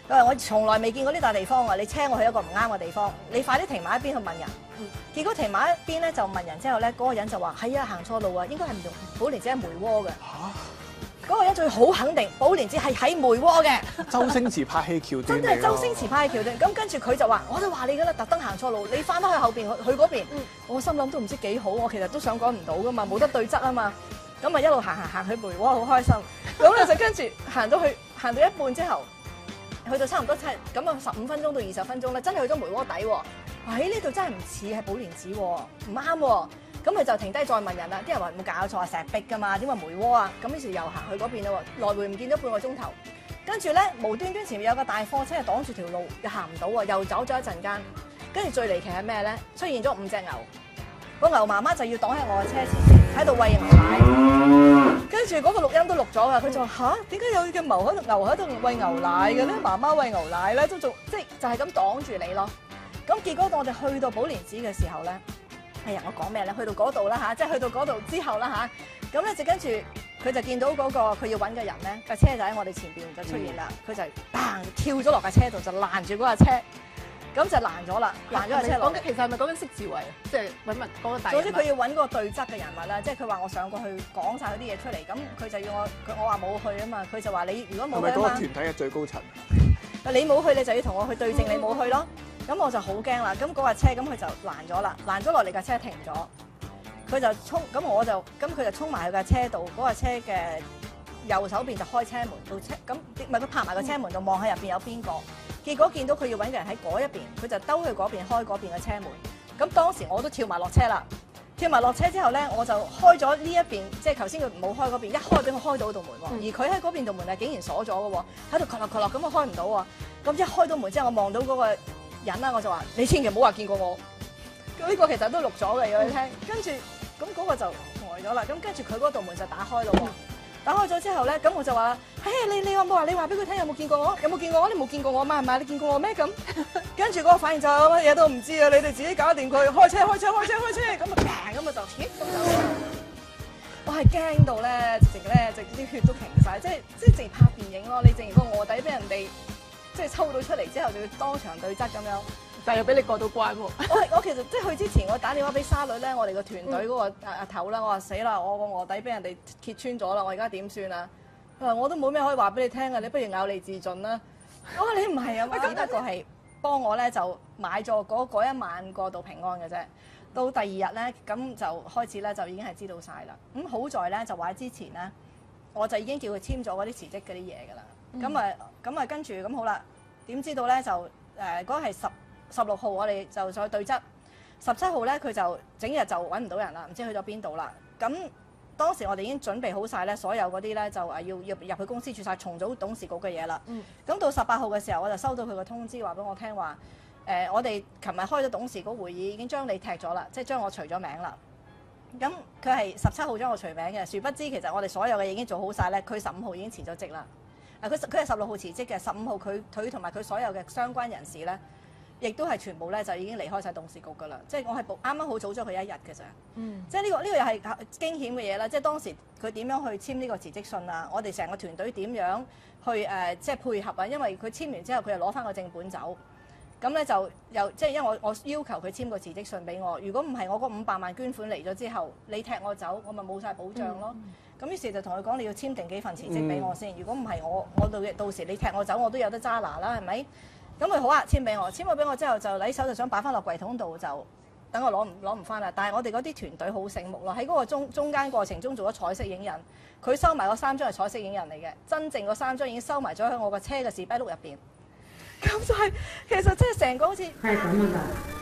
Speaker 7: 佢話我從來未見過呢笪地方啊！你車我去一個唔啱嘅地方，你快啲停埋一邊去問人。結果停埋一邊咧就問人之後咧，嗰個人就話：係啊，行錯路啊，應該係唔同寶蓮寺係梅窩嘅。嗰個人仲要好肯定，寶蓮寺係喺梅窩嘅。
Speaker 6: 周星馳拍戲橋段嚟㗎。
Speaker 7: 真係周星馳拍戲橋段。咁跟住佢就話：我都話你㗎啦，特登行錯路，你翻返去後邊去嗰邊。我心諗都唔知幾好，我其實都想講唔到㗎嘛，冇得對質啊嘛。咁啊一路行去梅窩，好開心。咁咧就跟住行到一半之後，去到差唔多咁啊15分鐘到20分鐘咧，真係去咗梅窩底喎。喺呢度真係唔似係寶蓮寺喎，唔啱喎。咁佢就停低再問人啦。啲人話冇搞錯啊，成日逼㗎嘛，點話梅窩啊？咁於是又行去嗰邊啦喎，來回唔見咗半個鐘頭。跟住咧無端端前面有個大貨車擋住條路，又行唔到喎，又走咗一陣間。跟住最離奇係咩咧？出現咗5隻牛，個牛媽媽就要擋喺我嘅車前面，喺度餵牛奶。跟住嗰個錄音都錄咗㗎，佢就話嚇，點解有隻牛喺度餵牛奶嘅咧？媽媽餵牛奶咧，都仲即係就係咁擋住你咯。咁結果我哋去到寶蓮寺嘅時候咧，哎呀，我講咩咧？去到嗰度啦嚇，即係去到嗰度之後啦嚇，咁咧就跟住佢就見到嗰個佢要揾嘅人咧，架車就喺我哋前邊就出現啦。佢就嘭跳咗落架車度，就攔住嗰架車，咁就攔咗啦，攔咗架車落。
Speaker 3: 其實係咪講緊釋智慧啊？即係揾問嗰個大人物。
Speaker 7: 總之佢要揾嗰個對質嘅人物啦，即係佢話我上過去講晒佢啲嘢出嚟，咁佢就要我話冇去啊嘛，佢就話你如果冇去啊嘛，
Speaker 6: 係咪嗰個團體嘅最高層？
Speaker 7: 你冇去你就要同我去對證你冇去咯。咁我就好驚啦，咁嗰架車咁佢就攔咗啦，攔咗落嚟架車停咗，佢就衝，咁佢就衝埋去架車度，嗰架車嘅右手邊就開車門到車，咁唔係佢拍埋個車門度望喺入邊有邊個，結果見到佢要揾嘅人喺嗰一邊，佢就兜去嗰邊開嗰邊嘅車門，咁當時我都跳埋落車啦，跳埋落車之後咧，我就開咗呢一邊，即係頭先佢冇開嗰邊，一開俾我開到道門喎，而佢喺嗰邊道門係竟然鎖咗嘅喎，喺度咳落咁我開唔到喎，咁一開到門之後，我望到嗰個人啦，我就話你千祈唔好話見過我，呢個其實都錄咗嘅，要你聽。跟住咁嗰個就呆咗啦。咁跟住佢嗰道門就打開咯喎，打開咗之後咧，咁我就話：你有冇話你話俾佢聽有冇見過我？有冇見過我？你冇見過我嘛？係咪？你見過我咩？咁跟住嗰個反應就乜嘢都唔知啊！你哋自己搞掂佢，開車，咁啊砰咁啊就咦咁就，我係驚到咧，直情咧啲血都停晒，即係直情拍電影咯。你直情個卧底俾人哋。即係抽到出嚟之後，就要當場對質咁樣，
Speaker 3: 但係又俾你過到關喎。
Speaker 7: 我其實即係去之前，我打電話俾沙律咧，我哋個團隊嗰個阿頭啦，我話死啦，我個卧底俾人哋揭穿咗啦，我而家點算啊？佢話我都冇咩可以話俾你聽啊，你不如咬脷自盡啦。我話你唔係啊嘛，只不過係幫我咧就買咗嗰一晚過到平安嘅啫。到第二日咧，咁就開始咧就已經係知道晒啦。咁好在咧就話之前咧，我就已經叫佢簽咗嗰啲辭職嗰啲嘢㗎啦。咁啊，跟住咁好啦。點知道咧就嗰個係16號，我哋就再對質。17號咧佢就整日就揾唔到人啦，唔知去咗邊度啦。咁當時我哋已經準備好晒咧，所有嗰啲咧就要入去公司註冊重組董事局嘅嘢啦。咁到18號嘅時候，我就收到佢個通知，話俾我聽話我哋琴日開咗董事局會議，已經將你踢咗啦，即係將我除咗名啦。咁佢係17號將我除名嘅，殊不知其實我哋所有嘅嘢已經做好晒咧，佢15號已經辭咗職啦。佢係16號辭職嘅，15號佢同埋佢所有嘅相關人士咧，亦都係全部咧就已經離開晒董事局㗎啦。即係我係啱啱好早咗佢一日嘅咋。即係呢個又係驚險嘅嘢啦。即係當時佢點樣去簽呢個辭職信啊？我哋成個團隊點樣去即係配合啊？因為佢簽完之後，佢又攞翻個正本走。咁咧就又即係因為我要求佢簽個辭職信俾我。如果唔係我嗰500萬捐款嚟咗之後，你踢我走，我咪冇晒保障咯。咁於是就同佢講，你要簽定幾份辭職俾我先。如果唔係我到時你踢我走，我都有得揸拿啦，係咪？咁佢好啊，簽俾我，簽咗俾我之後就禮手就想擺翻落櫃桶度，就等我攞唔翻啦。但係我哋嗰啲團隊好醒目咯，喺嗰個中間過程中做咗彩色影印，佢收埋嗰3張係彩色影印嚟嘅，真正嗰3張已經收埋咗喺我個車嘅士啤碌入邊。咁就係其實即係成個好似
Speaker 8: 係咁樣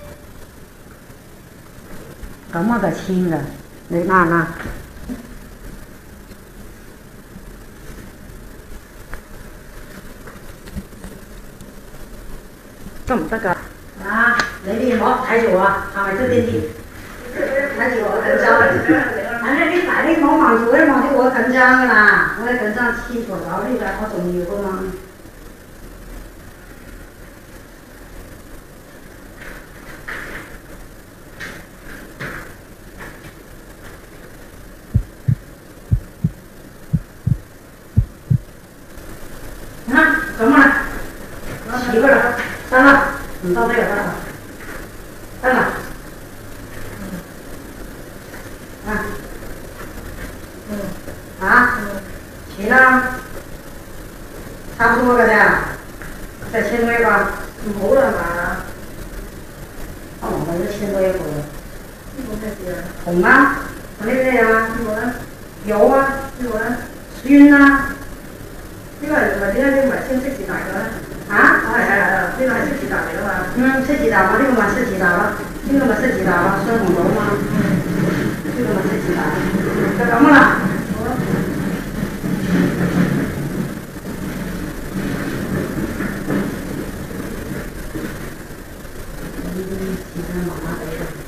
Speaker 8: 㗎，咁我就簽㗎，你啱唔啱？得唔得㗎？啊！你哋唔好睇住我，係咪出啲啲？睇住我緊張。反正你唔好望住我緊張㗎啦，我緊張簽錯咗呢個好重要㗎嘛。咁啊！ 媳婦啦，得啦，唔到呢個得啦，得啦，起啦，差不多㗎咋，再簽多一個，唔好啦係嘛？我哋都簽多一個啦。呢個咩字啊？紅啊，同呢咩啊？呢個咧？有啊，呢個咧？酸啊！呢個係唔係點解呢個唔係清晰字大嘅咧？係，呢個係色字大嚟㗎嘛。色字大嘛，呢個咪色字大咯，呢個咪色字大咯，雙紅島嘛。呢個咪色字大，就咁啦。好啦。時間麻麻地嘅。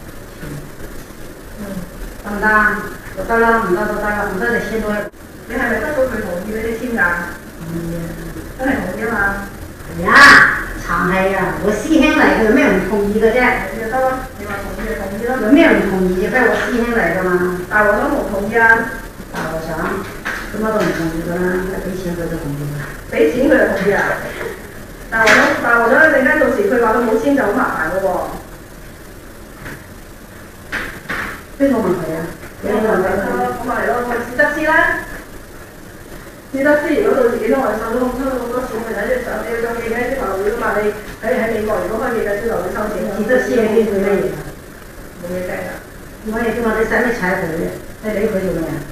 Speaker 8: 得唔得？就得啦，唔得就得啦，唔得就簽多一個。你係咪得到佢同意俾你簽㗎？真係同意啊嘛！係啊，長係啊，我師兄嚟嘅，有咩唔同意嘅啫？就得咯，你話同意就同意咯。有咩唔同意嘅？不係我師兄嚟㗎嘛。大和尚冇同意啊！大和尚乜都唔同意㗎啦，俾錢佢就同意啦。俾錢佢就同意啊！大和尚一陣間到時佢話佢冇錢就好麻煩㗎喎。邊個問題啊？邊個問題？咁咪嚟咯，我試得先啦。試得先，如果到時幾多外收都收到好多錢，咪睇住上你做記者招待會㗎嘛？你喺美國如果開記者招待會收錢，試得先係邊佢咩嘢？冇嘢計㗎。冇嘢啫嘛，你使咩踩佢啫？你理佢做咩啊？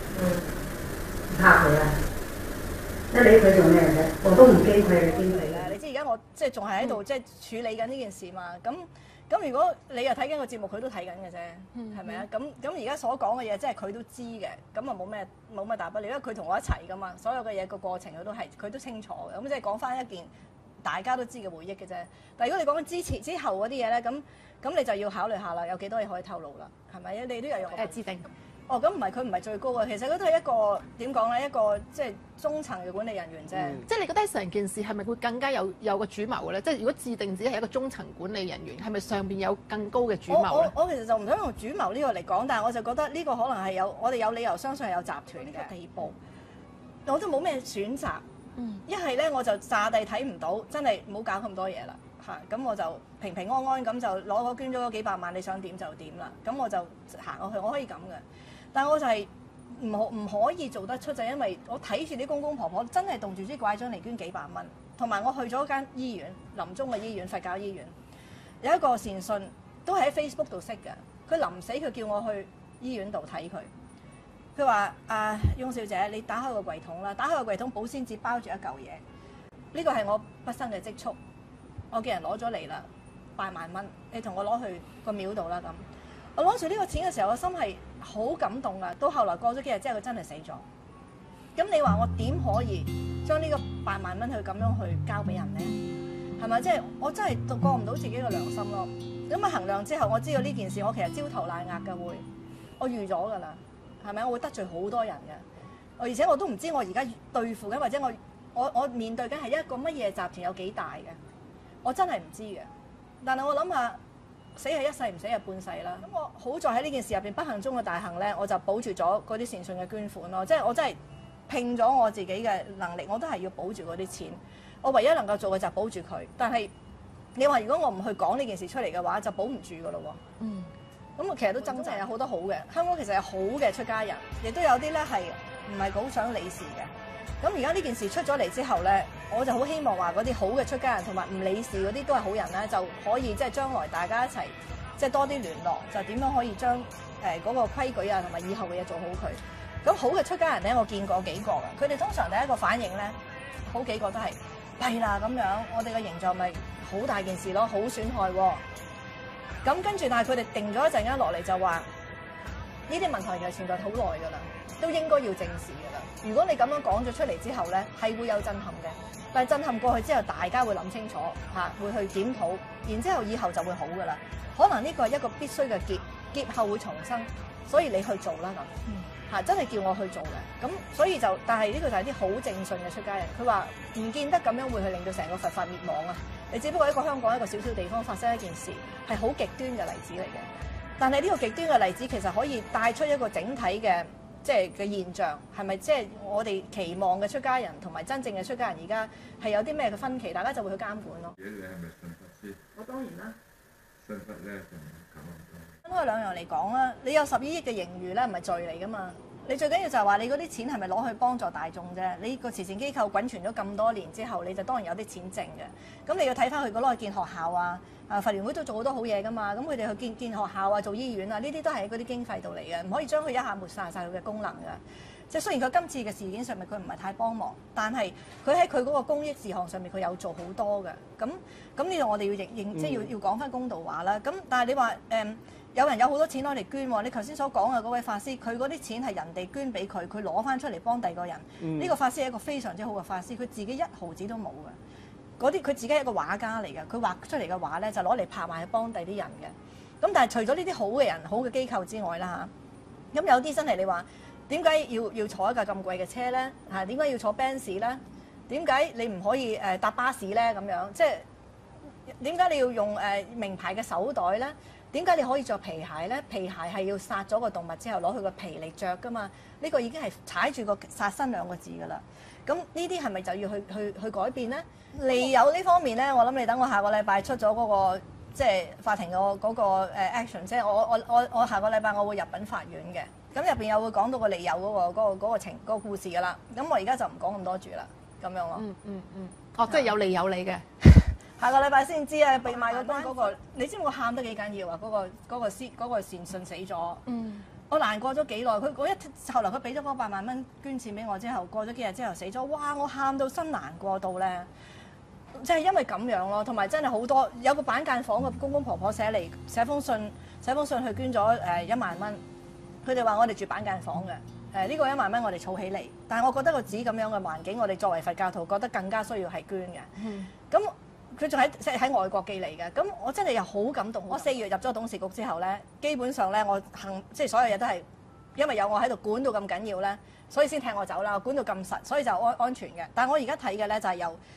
Speaker 8: 怕佢啊？你理佢做咩啫？我都唔驚佢，驚佢啦。
Speaker 1: 你知而家我即係仲係喺度即係處理緊呢件事嘛？咁如果你又睇緊個節目，佢都睇緊嘅啫，係咪啊？咁而家所講嘅嘢，即係佢都知嘅，咁啊冇咩大不了，因為佢同我一齊噶嘛，所有嘅嘢個過程佢都清楚嘅，咁即係講翻一件大家都知嘅回憶嘅啫。但係如果你講緊之後嗰啲嘢咧，咁你就要考慮下啦，有幾多嘢可以透露啦，係咪？你都有用自定。哦，咁佢唔係最高嘅，其實佢都係一個點講咧，一個即係中層嘅管理人員啫。
Speaker 3: 即係你覺得成件事係咪會更加有個主謀嘅咧？即係如果自定自己係一個中層管理人員，係咪上邊有更高嘅主謀咧？
Speaker 1: 我其實就唔想用主謀呢個嚟講，但係我就覺得呢個可能係我哋有理由相信係有集團嘅地步，我都冇咩選擇。一係咧我就詐地睇唔到，真係唔好搞咁多嘢啦嚇。咁我就平平安安咁就捐咗嗰幾百萬，你想點就點啦。咁我就行過去，我可以咁嘅。但我就係唔可以做得出，就係因為我睇住啲公公婆婆真係動住支拐杖嚟捐幾百蚊，同埋我去咗間醫院，臨終嘅醫院，佛教醫院，有一個善信都係喺 Facebook 度識嘅，佢臨死佢叫我去醫院度睇佢，佢話翁小姐你打開個櫃桶啦，打開個櫃桶保鮮紙包住一嚿嘢，呢個係我畢生嘅積蓄，我叫人攞咗嚟啦，8萬蚊，你同我攞去個廟度啦咁。我攞住呢個錢嘅時候，我心係好感動噶。到後來過咗幾日之後，佢真係死咗。咁你話我點可以將呢個8萬蚊去咁樣去交俾人咧？係咪？即係我真係過唔到自己嘅良心咯。咁啊衡量之後，我知道呢件事我其實焦頭爛額嘅會，我預咗㗎啦，係咪？我會得罪好多人嘅。而且我都唔知我而家對付緊或者我面對緊係一個乜嘢集團有幾大嘅，我真係唔知嘅。但係我諗下。死係一世，唔死係半世啦。咁我好在喺呢件事入邊不幸中嘅大幸咧，我就保住咗嗰啲善信嘅捐款咯。即係我真係拼咗我自己嘅能力，我都係要保住嗰啲錢。我唯一能夠做嘅就係保住佢。但係你話如果我唔去講呢件事出嚟嘅話，就保唔住噶咯喎。咁我其實都真係有好多好嘅，香港其實有好嘅出家人，亦都有啲咧係唔係好想理事嘅。咁而家呢件事出咗嚟之後咧，我就好希望話嗰啲好嘅出家人同埋唔理事嗰啲都係好人咧，就可以即係將來大家一齊即係多啲聯絡，就點樣可以將嗰個規矩啊同埋以後嘅嘢做好佢。咁好嘅出家人咧，我見過幾個㗎，佢哋通常第一個反應咧，好幾個都係弊啦咁樣，我哋嘅形象咪好大件事咯，好損害喎。咁跟住，但係佢哋定咗一陣間落嚟就話，呢啲問題其實存在好耐㗎啦，都應該要正視㗎啦。如果你咁樣講咗出嚟之後咧，係會有震撼嘅。但係震撼過去之後，大家會諗清楚嚇，會去檢討，然之後以後就會好㗎啦。可能呢個係一個必須嘅劫後會重生，所以你去做啦咁嚇，真係叫我去做嘅。咁所以就，但係呢個就係啲好正信嘅出家人，佢話唔見得咁樣會去令到成個佛法滅亡啊！你只不過一個香港一個小小地方發生一件事，係好極端嘅例子嚟嘅。但係呢個極端嘅例子其實可以帶出一個整體嘅即係嘅現象，係咪即係我哋期望嘅出家人同埋真正嘅出家人而家係有啲咩嘅分歧？大家就會去監管咯。
Speaker 4: 你係咪信佛先？
Speaker 1: 我當然啦。
Speaker 4: 信佛咧就唔搞咁多。
Speaker 1: 分開兩樣嚟講啦，你有12億嘅盈餘咧，唔係罪嚟噶嘛？你最緊要就係話你嗰啲錢係咪攞去幫助大眾啫？你個慈善機構滾存咗咁多年之後，你就當然有啲錢剩嘅。咁你要睇翻佢攞去建學校啊，佛聯會都做好多好嘢噶嘛。咁佢哋去建學校啊，做醫院啊，呢啲都係喺嗰啲經費度嚟嘅，唔可以將佢一下抹殺晒佢嘅功能嘅。即係雖然佢今次嘅事件上面佢唔係太幫忙，但係佢喺佢嗰個公益事項上面佢有做好多嘅。咁呢度我哋要認即係要講翻公道話啦。咁但係你話有人有好多錢攞嚟捐喎，你頭先所講嘅嗰位法師，佢嗰啲錢係人哋捐俾佢，佢攞翻出嚟幫第二個人。呢個法師係一個非常之好嘅法師，佢自己1毫子都冇嘅。嗰啲佢自己係一個畫家嚟嘅，佢畫出嚟嘅畫咧就攞嚟拍賣去幫第啲人嘅。咁但係除咗呢啲好嘅人、好嘅機構之外啦嚇，咁有啲真係你話點解要坐一架咁貴嘅車咧？嚇，點解要坐 Benz 咧？點解你唔可以搭巴士咧？咁樣即係點解你要用名牌嘅手袋咧？點解你可以着皮鞋咧？皮鞋係要殺咗個動物之後攞佢個皮嚟着噶嘛？呢個已經係踩住個殺生2個字噶啦。咁呢啲係咪就要去改變咧？利誘呢方面咧，我諗你等我下個禮拜出咗嗰個即係法庭嗰個action， 即係我下個禮拜我會入稟法院嘅。咁入邊又會講到個利誘嗰個故事噶啦。咁我而家就唔講咁多住啦，咁樣咯。
Speaker 3: 哦，即係有利有你嘅。
Speaker 1: 下個禮拜先知啊！被賣嗰單嗰個，你知唔知我喊得幾緊要啊？嗰個善信死咗。我難過咗幾耐，佢後來佢俾咗嗰8萬蚊捐錢俾我之後，過咗幾日之後死咗，哇！我喊到心難過到咧，即係因為咁樣咯，同埋真係好多有個板間房嘅公公婆婆寫封信去捐咗1萬蚊，佢哋話我哋住板間房嘅，呢個1萬蚊我哋儲起嚟，但係我覺得個紙咁樣嘅環境，我哋作為佛教徒覺得更加需要係捐嘅，咁。佢仲喺外國寄嚟嘅，咁我真係又好感動。我4月入咗董事局之後咧，基本上咧我即係所有嘢都係因為有我喺度管到咁緊要咧，所以先踢我走啦。管到咁實，所以就安全嘅。但係我而家睇嘅咧就係由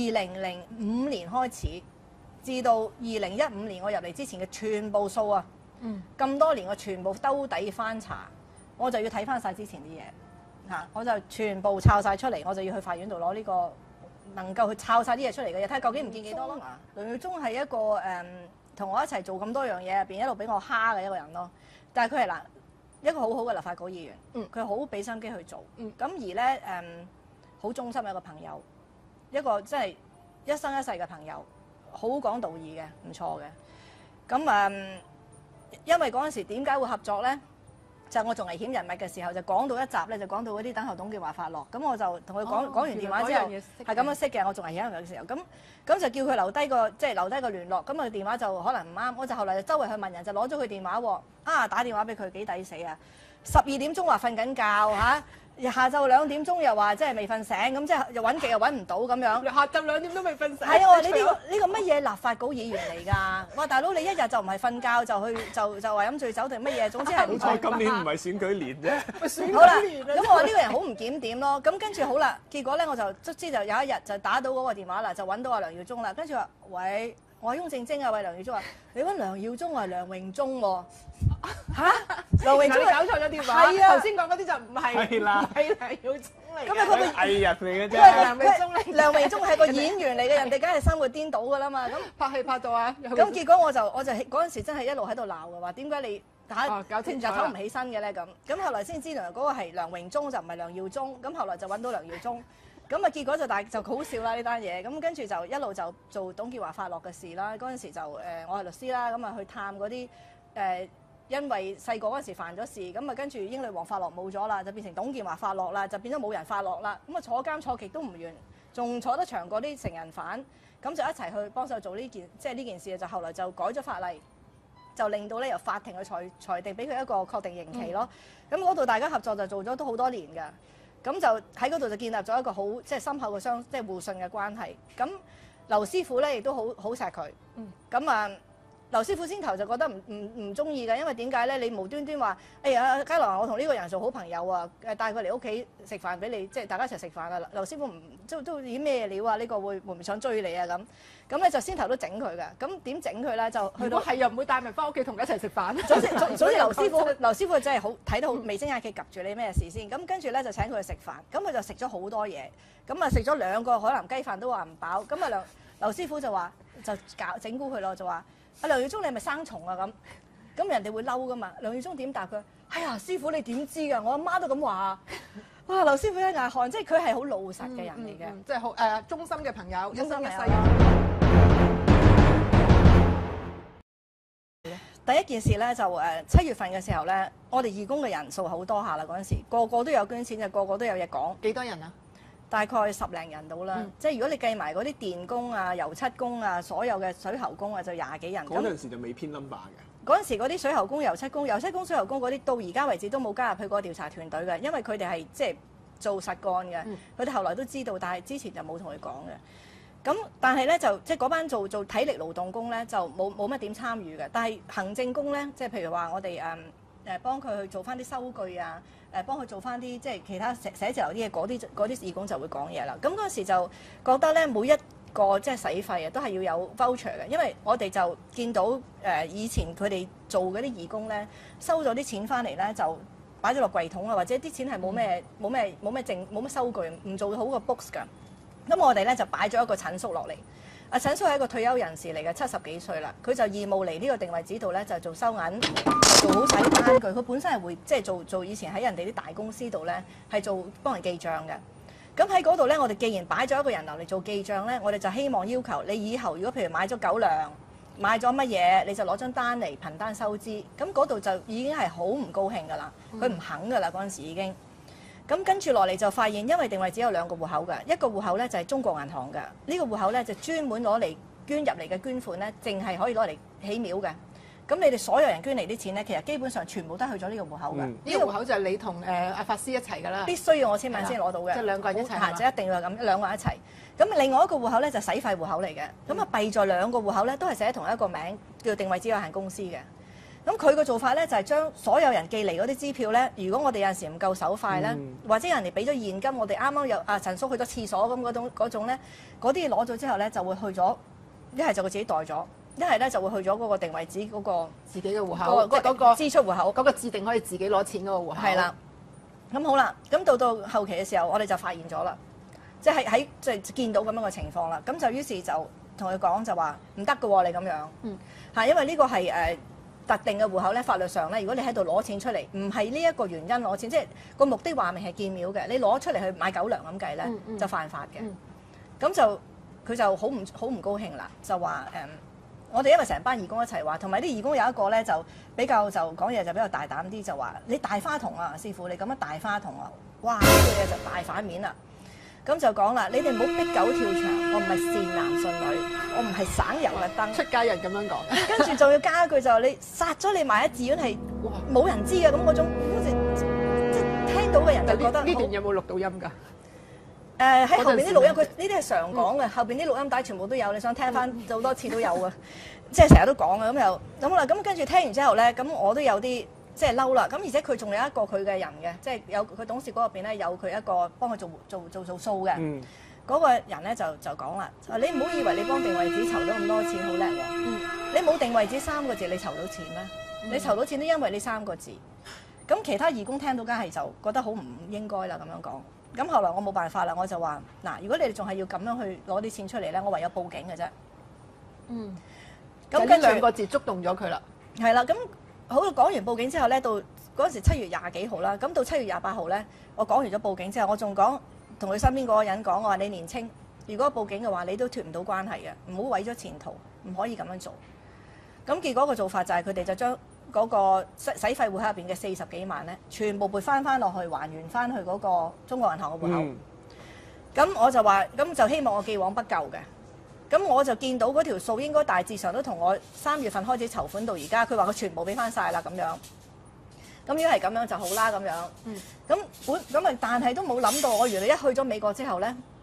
Speaker 1: 2005年開始至到2015年我入嚟之前嘅全部數啊，咁多年我全部兜底翻查，我就要睇翻晒之前啲嘢嚇，我就全部抄晒出嚟，我就要去法院度攞呢個。能夠去抄晒啲嘢出嚟嘅嘢，睇下究竟唔見幾多咯。梁耀忠係一個同我一齊做咁多樣嘢入邊一路俾我蝦嘅一個人咯。但係佢係一個好好嘅立法局議員，佢好俾心機去做。咁而咧好忠心嘅一個朋友，一個真係一生一世嘅朋友，好講道義嘅，唔錯嘅。咁因為嗰陣時點解會合作咧？就我做危險人物嘅時候，就講到一集咧，就講到嗰啲等候董建華發落，咁我就同佢講完電話之後，係咁樣識嘅。我做危險人物嘅時候，咁就叫佢留低個聯絡，咁佢電話就可能唔啱，我就後來就周圍去問人，就攞咗佢電話喎，打電話俾佢幾抵死啊！12點鐘話瞓緊覺嚇。下晝2點鐘又話即係未瞓醒，咁即係又揾極又揾唔到咁樣。
Speaker 3: 下晝2點都未瞓醒。
Speaker 1: 係啊！你呢個乜嘢立法局議員嚟㗎？哇！大佬你一日就唔係瞓覺就話飲醉酒定乜嘢？總之係
Speaker 6: 好彩今年唔係選舉年啫。
Speaker 1: 好啦，咁我話呢個人好唔檢點咯。咁跟住好啦，結果咧我就卒之就有一日就打到嗰個電話啦，就揾到阿梁耀忠啦。跟住話喂，我係翁靜晶啊，喂梁耀忠話你揾梁耀忠，我係梁榮忠喎。嚇！梁榮忠
Speaker 3: 搞錯咗電話。係啊，頭先講嗰啲就唔係。係啦，係梁耀忠嚟。
Speaker 1: 咁佢個
Speaker 6: 藝人嚟嘅啫。
Speaker 1: 梁榮忠係個演員嚟嘅，人哋梗係生活顛倒㗎啦嘛。咁
Speaker 3: 拍戲拍到啊！
Speaker 1: 咁結果我就嗰陣時真係一路喺度鬧嘅話，點解你日頭唔起身嘅咧？咁後來先知原來嗰個係梁榮忠就唔係梁耀忠。咁後來就揾到梁耀忠。咁結果就好笑啦呢單嘢。咁跟住就一路就做董建華發落嘅事啦。嗰陣時就我係律師啦，咁去探嗰啲因為細個嗰陣時犯咗事，咁跟住英女王發落冇咗啦，就變成董建華發落啦，就變咗冇人發落啦。咁坐監坐極都唔完，仲坐得長過啲成人犯，咁就一齊去幫手做呢件事，就後來就改咗法例，就令到咧由法庭去裁定俾佢一個確定刑期咯。咁嗰度大家合作就做咗都好多年㗎，咁就喺嗰度就建立咗一個好深厚嘅互信嘅關係。咁劉師傅咧亦都好錫佢，咁劉師傅先頭就覺得唔中意嘅，因為點解咧？你無端端話，哎呀，嘉樂，我同呢個人做好朋友啊，帶佢嚟屋企食飯俾你，即係大家一齊食飯啊！劉師傅都已經咩料啊？呢個會唔會想追你啊？咁咧就先頭都整佢嘅。咁點整佢咧？就去到
Speaker 3: 係又唔會帶埋翻屋企同佢一齊食飯。
Speaker 1: 總之劉師傅真係好睇得好眉精眼企，及住你咩事先。咁跟住咧就請佢去食飯，咁佢就食咗好多嘢，咁啊食咗2個海南雞飯都話唔飽，咁啊劉師傅就話就整蠱佢咯，就話。阿梁耀忠，你係咪生蟲啊？咁人哋會嬲噶嘛？梁耀忠點答佢？哎呀，師傅你點知㗎？我阿媽都咁話。哇，劉師傅一額汗，即係佢係好老實嘅人嚟嘅，
Speaker 3: 即係好忠心嘅朋友，一生一世。
Speaker 1: 第一件事咧就7月份嘅時候咧，我哋義工嘅人數好多下啦，嗰陣時個個都有捐錢，就個個都有嘢講。
Speaker 3: 幾多人啊？
Speaker 1: 大概10零人到啦，即係如果你計埋嗰啲電工啊、油漆工啊、所有嘅水喉工啊，就20幾人。
Speaker 6: 嗰陣時就未編 number 嘅。
Speaker 1: 嗰陣時嗰啲水喉工、油漆工、水喉工嗰啲，到而家為止都冇加入去嗰個調查團隊嘅，因為佢哋係即係做實幹嘅。佢哋後來都知道，但係之前就冇同佢講嘅。咁但係咧就即係嗰班做體力勞動工咧就冇乜點參與嘅，但係行政工咧，即係譬如話我哋幫佢去做翻啲收據啊。幫佢做翻啲即係其他寫字樓啲嘢，嗰啲義工就會講嘢啦。咁嗰陣時就覺得咧，每一個即係使費啊，都係要有 voucher 嘅，因為我哋就見到以前佢哋做嗰啲義工咧，收咗啲錢翻嚟咧，就擺咗落櫃桶啊，或者啲錢係冇咩收據，唔做好個 books 㗎。咁我哋咧就擺咗一個陳叔落嚟。阿陳叔係一個退休人士嚟嘅，70幾歲啦，佢就義務嚟呢個定位指導咧，就做收銀，做好晒啲單據。佢本身係會即係做以前喺人哋啲大公司度咧，係做幫人記帳嘅。咁喺嗰度咧，我哋既然擺咗一個人流嚟做記帳咧，我哋就希望要求你以後如果譬如買咗狗糧，買咗乜嘢，你就攞張單嚟憑單收支。咁嗰度就已經係好唔高興㗎啦，佢唔肯㗎啦嗰陣時已經。咁跟住落嚟就發現，因為定位只有2個戶口嘅，一個戶口咧就係中國銀行嘅，呢個戶口咧就專門攞嚟捐入嚟嘅捐款咧，淨係可以攞嚟起廟嘅。咁你哋所有人捐嚟啲錢咧，其實基本上全部都去咗呢個戶口嘅。呢
Speaker 3: 個戶口就係你同阿法師一齊㗎啦。必
Speaker 1: 須要我簽名先攞到嘅。
Speaker 3: 即係2個人一齊。
Speaker 1: 就一定要係咁2個人一齊。咁另外一個戶口咧就係洗費戶口嚟嘅。咁啊弊在2個戶口咧都係寫同一個名，叫定位資有限公司嘅。咁佢個做法咧就係將所有人寄嚟嗰啲支票咧，如果我哋有陣時唔夠手快咧，或者人哋俾咗現金，我哋啱啱有陳叔去咗廁所咁嗰種咧，嗰啲攞咗之後咧就會去咗，一係就佢自己袋咗，一係咧就會去咗嗰個定位紙嗰個
Speaker 3: 自己嘅戶口，嗰個
Speaker 1: 支出戶口，
Speaker 3: 嗰個指定可以自己攞錢嗰個戶口。
Speaker 1: 係啦，咁好啦，咁到後期嘅時候，我哋就發現咗啦，即係即係見到咁樣嘅情況啦，咁就於是就同佢講就話唔得㗎喎，你咁樣，因為呢個係特定嘅戶口咧，法律上咧，如果你喺度攞錢出嚟，唔係呢一個原因攞錢，即係個目的話明係建廟嘅，你攞出嚟去買狗糧咁計咧，就犯法嘅。咁就佢就好唔高興啦，就話我哋因為成班義工一齊話，同埋啲義工有一個咧就比較就講嘢就比較大膽啲，就話你大花筒啊，師傅你咁樣大花筒啊，哇呢個嘢就大反面啦。咁就講啦，你哋唔好逼狗跳牆，我唔係善男信女，我唔係省油嘅燈。
Speaker 3: 出家人咁樣講，
Speaker 1: 跟住仲要加一句就你殺咗你埋一寺院係冇人知嘅，咁嗰種好似即係聽到嘅人就覺得
Speaker 3: 呢段有冇錄到音㗎？
Speaker 1: 喺後邊啲錄音，佢呢啲係常講嘅，後邊啲錄音帶全部都有，你想聽翻好多次都有嘅，即係成日都講嘅。咁又咁啦，咁跟住聽完之後咧，咁我都有啲。即係嬲啦，咁而且佢仲有一個佢嘅人嘅，即係有佢董事局入邊咧有佢一個幫佢做數嘅，嗰個人咧就講啦，你唔好以為你幫定位紙籌咗咁多錢好叻喎，你冇定位紙3個字你籌到錢咩？你籌到錢都因為呢3個字，咁其他義工聽到梗係就覺得好唔應該啦咁樣講，咁後來我冇辦法啦，我就話嗱，如果你哋仲係要咁樣去攞啲錢出嚟咧，我唯有報警嘅啫。
Speaker 3: 咁跟住2個字觸動咗佢啦。
Speaker 1: 係啦，咁。好，講完報警之後咧，到嗰陣時7月20幾號啦，咁到7月28號咧，我講完咗報警之後，我仲講同佢身邊嗰個人講，我話你年青，如果報警嘅話，你都脫唔到關係嘅，唔好毀咗前途，唔可以咁樣做。咁結果個做法就係佢哋就將嗰個洗費戶口入邊嘅40幾萬咧，全部撥翻落去，還原翻去嗰個中國銀行嘅戶口。咁我就話，咁就希望我既往不咎嘅。咁我就見到嗰條數應該大致上都同我3月份開始籌款到而家，佢話佢全部俾翻晒啦咁樣。咁如果係咁樣就好啦咁樣。咁但係都冇諗到，我原來一去咗美國之後咧，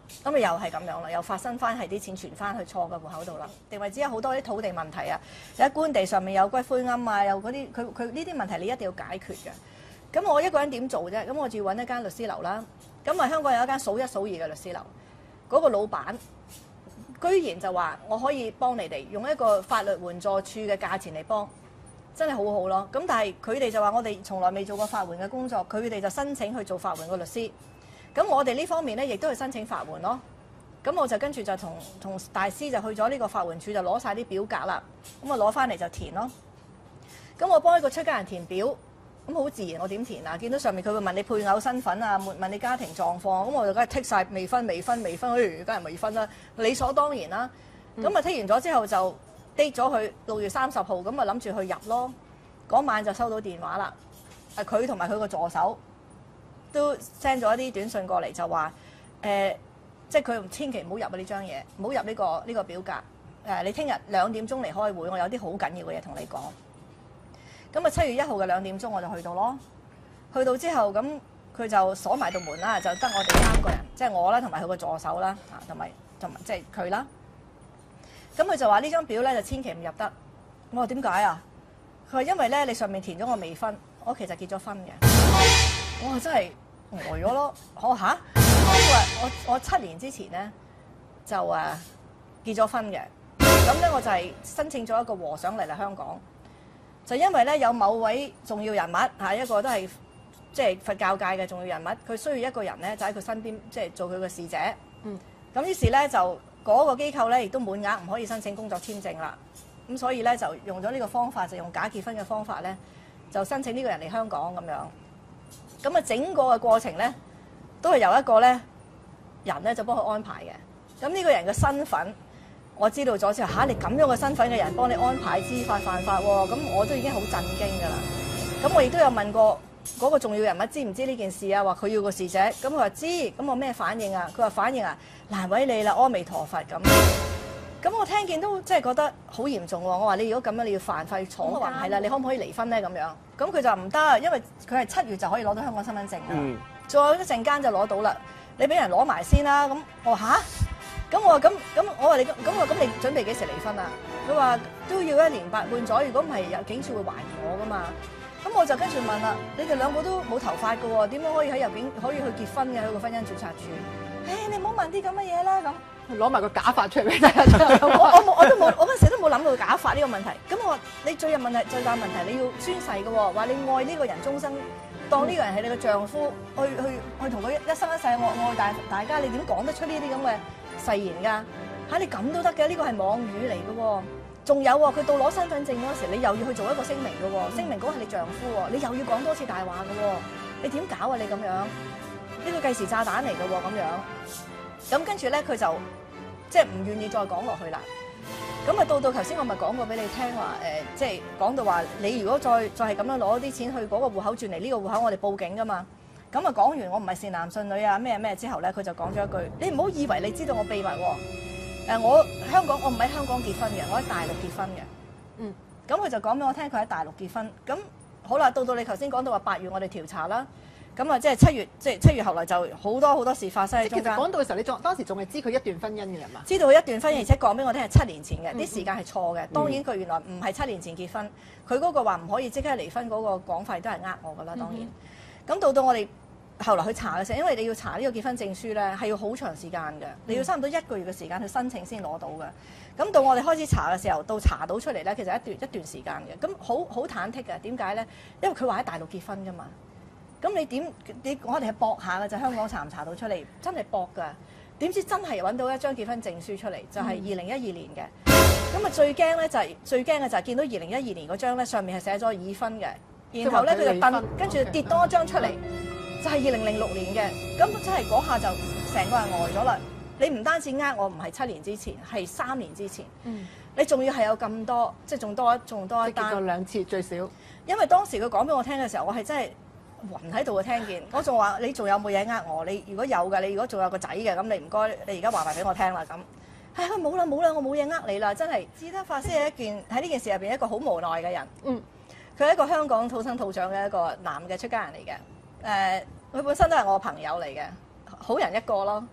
Speaker 1: 咁咪又係咁樣啦，又發生翻係啲錢傳翻去錯嘅戶口度啦，定為只有好多啲土地問題啊，有官地上面有骨灰龕啊，有嗰啲佢呢啲問題你一定要解決嘅。咁我一個人點做啫？咁我就要揾一間律師樓啦。咁啊香港有一間數一數二嘅律師樓，嗰個老闆居然就話我可以幫你哋用一個法律援助處嘅價錢嚟幫。真係好好咯，咁但係佢哋就話我哋從來未做過法援嘅工作，佢哋就申請去做法援嘅律師。咁我哋呢方面咧，亦都去申請法援咯。咁我就跟住就同大師就去咗呢個法援處，就攞晒啲表格啦。咁我攞翻嚟就填咯。咁我幫一個出家人填表，咁好自然我點填啊？見到上面佢會問你配偶身份啊，問你家庭狀況，咁我就梗係剔晒未婚，梗係未婚啦，理所當然啦。咁啊剔完咗之後就date咗佢6月30號，咁啊諗住去入咯。嗰晚就收到電話啦，佢同埋佢個助手都 send 咗一啲短信過嚟，就話即係佢千祈唔好入呢張嘢，唔好入呢個表格。你聽日2點鐘嚟開會，我有啲好緊要嘅嘢同你講。咁啊7月1號嘅2點鐘我就去到咯，去到之後咁佢就鎖埋道門啦，就得我哋3個人，即係我啦，同埋佢個助手啦，同埋即係佢啦。咁佢就話呢張表咧就千祈唔入得。我話點解啊？佢話因為咧你上面填咗我未婚，我其實結咗婚嘅。我話真係呆咗咯。我話嚇，我7年之前咧就結咗婚嘅。咁咧我就係申請咗一個和尚嚟香港，就因為咧有某位重要人物嚇，一個都係即係佛教界嘅重要人物，佢需要一個人咧就喺佢身邊，即係做佢嘅侍者。咁於是咧就嗰個機構咧亦都滿額，唔可以申請工作簽證啦。咁所以咧就用咗呢個方法，就用假結婚嘅方法咧，就申請呢個人嚟香港咁樣。咁啊整個嘅過程咧，都係由一個咧人咧就幫佢安排嘅。咁呢個人嘅身份我知道咗之後，嚇你咁樣嘅身份嘅人幫你安排知法犯法喎，咁我都已經好震驚㗎啦。咁我亦都有問過嗰個重要人物知唔知呢件事啊？話佢要個侍者，咁佢話知，咁我咩反應啊？佢話反應啊，難為你啦，阿彌陀佛咁。咁我聽見都即係覺得好嚴重喎。我話你如果咁樣你要犯法要坐監，係啦，你可唔可以離婚咧？咁樣，咁佢就唔得，因為佢係7月就可以攞到香港身份證啦。再一陣間就攞到啦，你俾人攞埋先啦。咁我話嚇，咁我話咁我話你咁你準備幾時離婚啊？佢話都要1年8半載，如果唔係有警署會懷疑我噶嘛。咁我就跟住問啦，你哋兩個都冇頭髮嘅喎，點樣可以喺入境可以去結婚嘅？去個婚姻註冊處？你唔好問啲咁嘅嘢啦咁。
Speaker 3: 攞埋個假髮出嚟俾大家。
Speaker 1: 我都冇，我嗰陣時都冇諗到假髮呢個問題。咁我話你最大問題你要宣誓嘅喎，話你愛呢個人終生，當呢個人係你嘅丈夫，去同佢一生一世愛大家，你點講得出呢啲咁嘅誓言㗎？你咁都得嘅？呢個係妄語嚟嘅喎。仲有喎，佢到攞身份證嗰時，你又要去做一個聲明嘅喎，聲明嗰個係你丈夫喎，你又要講多次大話嘅喎，你點搞啊？你咁樣，呢個計時炸彈嚟嘅喎，咁樣。咁跟住咧，佢就即係唔願意再講落去啦。咁啊，到頭先我咪講過俾你聽話，即係講到話，你如果再係咁樣攞啲錢去嗰個戶口轉嚟呢個戶口，我哋報警噶嘛。咁啊講完我唔係善男信女啊咩之後咧，佢就講咗一句：你唔好以為你知道我秘密喎。我唔喺香港結婚嘅，我喺大陸結婚嘅。咁佢就講俾我聽，佢喺大陸結婚。咁好啦，到你頭先講到話8月我哋調查啦。咁啊，即係7月後來就好多事發生喺中間。
Speaker 3: 其實講到嘅時候，你當時仲係知佢一段婚姻嘅人嘛？
Speaker 1: 知道佢一段婚姻，而且講俾我聽係7年前嘅，啲時間係錯嘅。當然佢原來唔係7年前結婚，佢嗰個話唔可以即刻離婚嗰個講法都係我㗎啦。當然，咁到我哋後來去查嘅時候，因為你要查呢個結婚證書咧，係要好長時間嘅，你要差唔多1個月嘅時間去申請先攞到嘅。咁到我哋開始查嘅時候，到查到出嚟咧，其實一段時間嘅。咁好忐忑嘅，點解咧？因為佢話喺大陸結婚㗎嘛。咁我哋係搏下嘅，就香港查唔查到出嚟，真係搏㗎。點知真係揾到一張結婚證書出嚟，就係2012年嘅。咁啊最驚嘅就係見到2012年嗰張咧，上面係寫咗已婚嘅，然後咧佢就跟住跌多一張出嚟，就係2006年嘅。咁真係嗰下就成個人呆咗啦。你唔單止我唔係7年之前，係3年之前。你仲要係有咁多，即係仲多一單。
Speaker 3: 結過2次最少。
Speaker 1: 因為當時佢講俾我聽嘅時候，我係真係暈喺度聽見，我仲話你仲有冇嘢我？你如果有嘅，你如果仲有個仔嘅，咁你唔該，你而家話埋俾我聽啦咁。佢冇啦，我冇嘢你啦，真係。智德法師係喺呢件事入邊一個好無奈嘅人。佢係一個香港土生土長嘅一個男嘅出家人嚟嘅。佢本身都係我朋友嚟嘅，好人一個咯。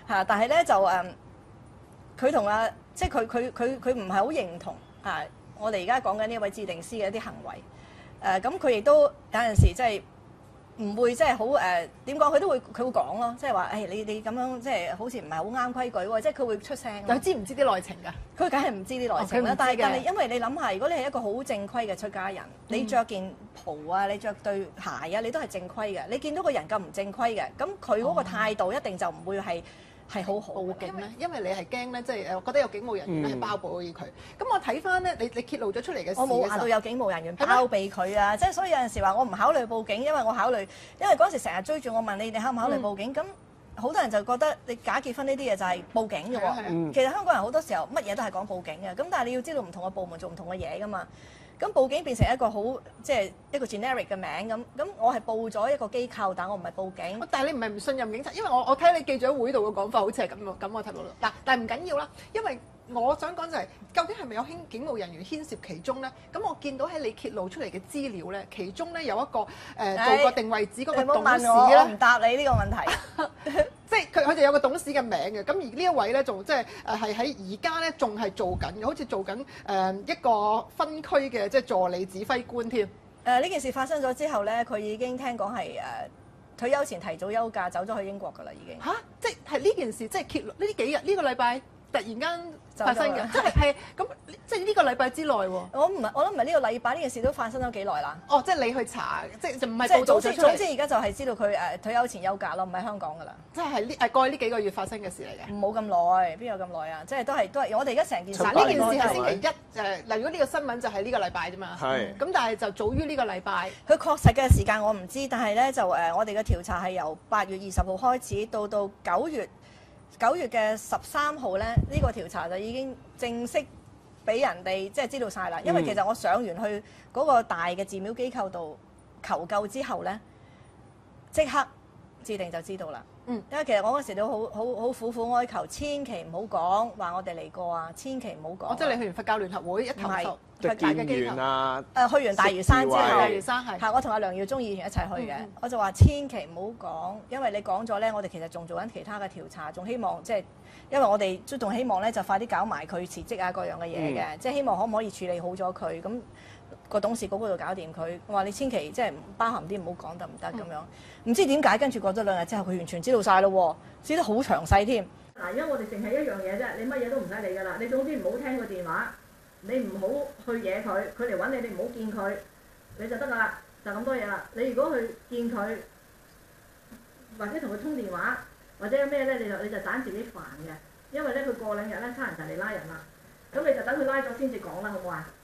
Speaker 1: 但係咧就佢同即係佢唔係好認同我哋而家講緊呢一位治定師嘅一啲行為。咁佢亦都有陣時即係唔會即係好點講，佢會講咯，即係話你咁樣即係好似唔係好啱規矩喎，即係佢會出聲。
Speaker 3: 佢知唔知啲內情㗎？
Speaker 1: 佢梗係唔知啲內情啦，但係因為你諗下，如果你係一個好正規嘅出家人，你着件袍啊，你着對鞋啊，你都係正規嘅。你見到個人咁唔正規嘅，咁佢嗰個態度一定就唔會係好好
Speaker 3: 報警咧，因為你係驚咧，即係覺得有警務人員咧係包庇佢。咁我睇翻咧，你揭露咗出嚟嘅事，
Speaker 1: 我冇話到有警務人員包庇佢啊！即係所以有陣時話我唔考慮報警，因為嗰陣時成日追住我問你考唔考慮報警咁。好多人就覺得你假結婚呢啲嘢就係報警嘅喎，其實香港人好多時候乜嘢都係講報警嘅，咁但係你要知道唔同嘅部門做唔同嘅嘢噶嘛，咁報警變成一個好即係一個 generic 嘅名咁我係報咗一個機構，但我唔係報警。
Speaker 3: 但係你唔係唔信任警察，因為我睇你記者會度嘅講法好似係咁我睇到啦。嗱，但係唔緊要啦，因為我想講就係究竟係咪有警務人員牽涉其中咧？咁我見到喺你揭露出嚟嘅資料咧，其中咧有一個做過定位子嗰個董事咧，
Speaker 1: 我唔答你呢個問題。
Speaker 3: 即係佢哋有個董事嘅名嘅，咁而呢一位咧仲即係係喺而家咧仲係做緊嘅，好似做緊一個分區嘅即係助理指揮官添。
Speaker 1: 呢件事發生咗之後咧，佢已經聽講係退休前提早休假走咗去英國㗎啦，已經。
Speaker 3: 即係呢件事即係揭露呢幾日呢個禮拜突然間發生嘅，即係咁，即係呢個禮拜之內喎。
Speaker 1: 我諗唔係呢個禮拜，呢件事都發生咗幾耐啦。
Speaker 3: 哦，即係你去查，即係就唔係報道咗出嚟。
Speaker 1: 總之而家就係知道佢退休前休假咯，唔喺香港㗎啦。
Speaker 3: 即係過去呢幾個月發生嘅事嚟嘅。
Speaker 1: 冇咁耐，邊有咁耐啊？即係都係我哋而家成件事。
Speaker 3: 呢件事係星期一嗱，如果呢個新聞就係呢個禮拜啫嘛。
Speaker 6: 係。咁
Speaker 3: 但係就早於呢個禮拜。
Speaker 1: 佢確實嘅時間我唔知，但係咧就我哋嘅調查係由8月20號開始，到9月嘅13號咧，呢個調查就已經正式俾人哋即係知道晒啦。因為其實我上完去嗰個大嘅寺廟機構度求救之後咧，即刻置定就知道啦。因為其實我嗰時都好苦苦哀求，千祈唔好講話我哋嚟過啊，千祈唔好講。
Speaker 3: 即係你去完佛教聯合會一投訴，
Speaker 6: 即係見完啊。
Speaker 1: 去完大嶼山之後，
Speaker 3: 大嶼山係
Speaker 1: 我同阿梁耀忠議員一齊去嘅。我就話千祈唔好講，因為你講咗咧，我哋其實仲做緊其他嘅調查，仲希望即係因為我哋都仲希望咧就快啲搞埋佢辭職啊各樣嘅嘢嘅，即係希望可唔可以處理好咗佢咁。個董事局嗰度搞掂佢，我話你千祈即係包含啲唔好講得唔得咁樣，唔知點解跟住過咗2日之後，佢完全知道晒咯，知得好詳細添。
Speaker 8: 嗱，而家我哋淨係一樣嘢啫，你乜嘢都唔使理㗎啦。你總之唔好聽個電話，你唔好去惹佢，佢嚟揾你，你唔好見佢，你就得㗎啦，就咁多嘢啦。你如果去見佢，或者同佢通電話，或者有咩咧，你就盞自己煩嘅，因為咧佢過2日咧，差人就嚟拉人啦。咁你就等佢拉咗先至講啦，好唔好啊？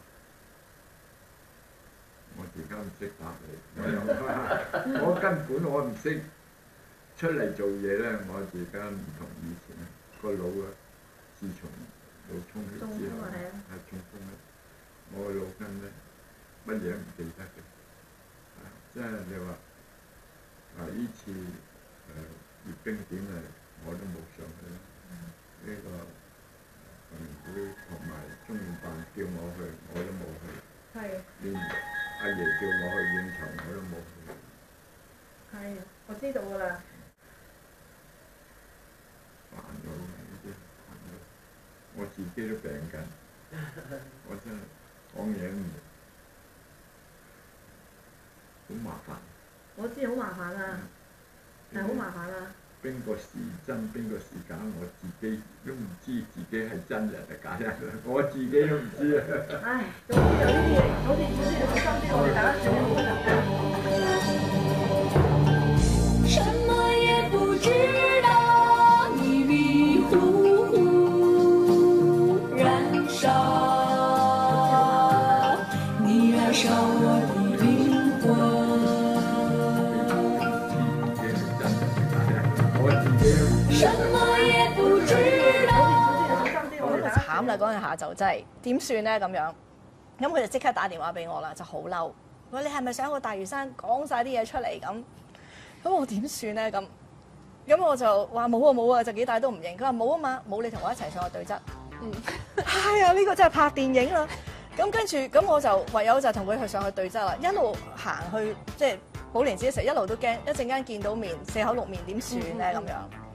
Speaker 4: 我而家唔識答你，我根本我唔識出嚟做嘢咧。我而家唔同以前個腦啊，自從腦充血之後係中風咧，我個腦筋咧乜嘢都唔記得嘅。即係你話呢次閱兵典禮我都冇上去啦。呢個運動會同埋中聯辦叫我去，我都冇去。
Speaker 8: 係。
Speaker 4: 連阿爺叫我去應酬，我都冇去。
Speaker 8: 係，我知道㗎啦。
Speaker 4: 煩到呢啲，煩到我自己都病緊，我真係講嘢好麻煩。
Speaker 8: 我知好麻煩啊，係好麻煩啊。
Speaker 4: 邊個是真，邊個是假，我自己都唔知自己係真人定假人，我自己都唔知啊！
Speaker 8: 唉，總之有呢啲嘢，好似你小心啲，我哋大家處理好就得。什麼也不知道，迷迷糊糊燃燒，你燃燒我的靈魂。什麼也不知道。咁啊慘啦！嗰日下晝真係點算咧咁樣？咁佢就即刻打電話俾我啦，就好嬲。佢話你係咪上個大嶼山講晒啲嘢出嚟咁？咁我點算咧咁？咁我就話冇啊冇啊，就幾大都唔認。佢話冇啊嘛，冇你同我一齊上去對質。係啊，呢個真係拍電影啦。咁跟住咁我就唯有就同佢去上去對質啦，一路行去即係寶蓮寺嘅時候，一路都驚，一陣間見到面四口六面點算咧咁樣。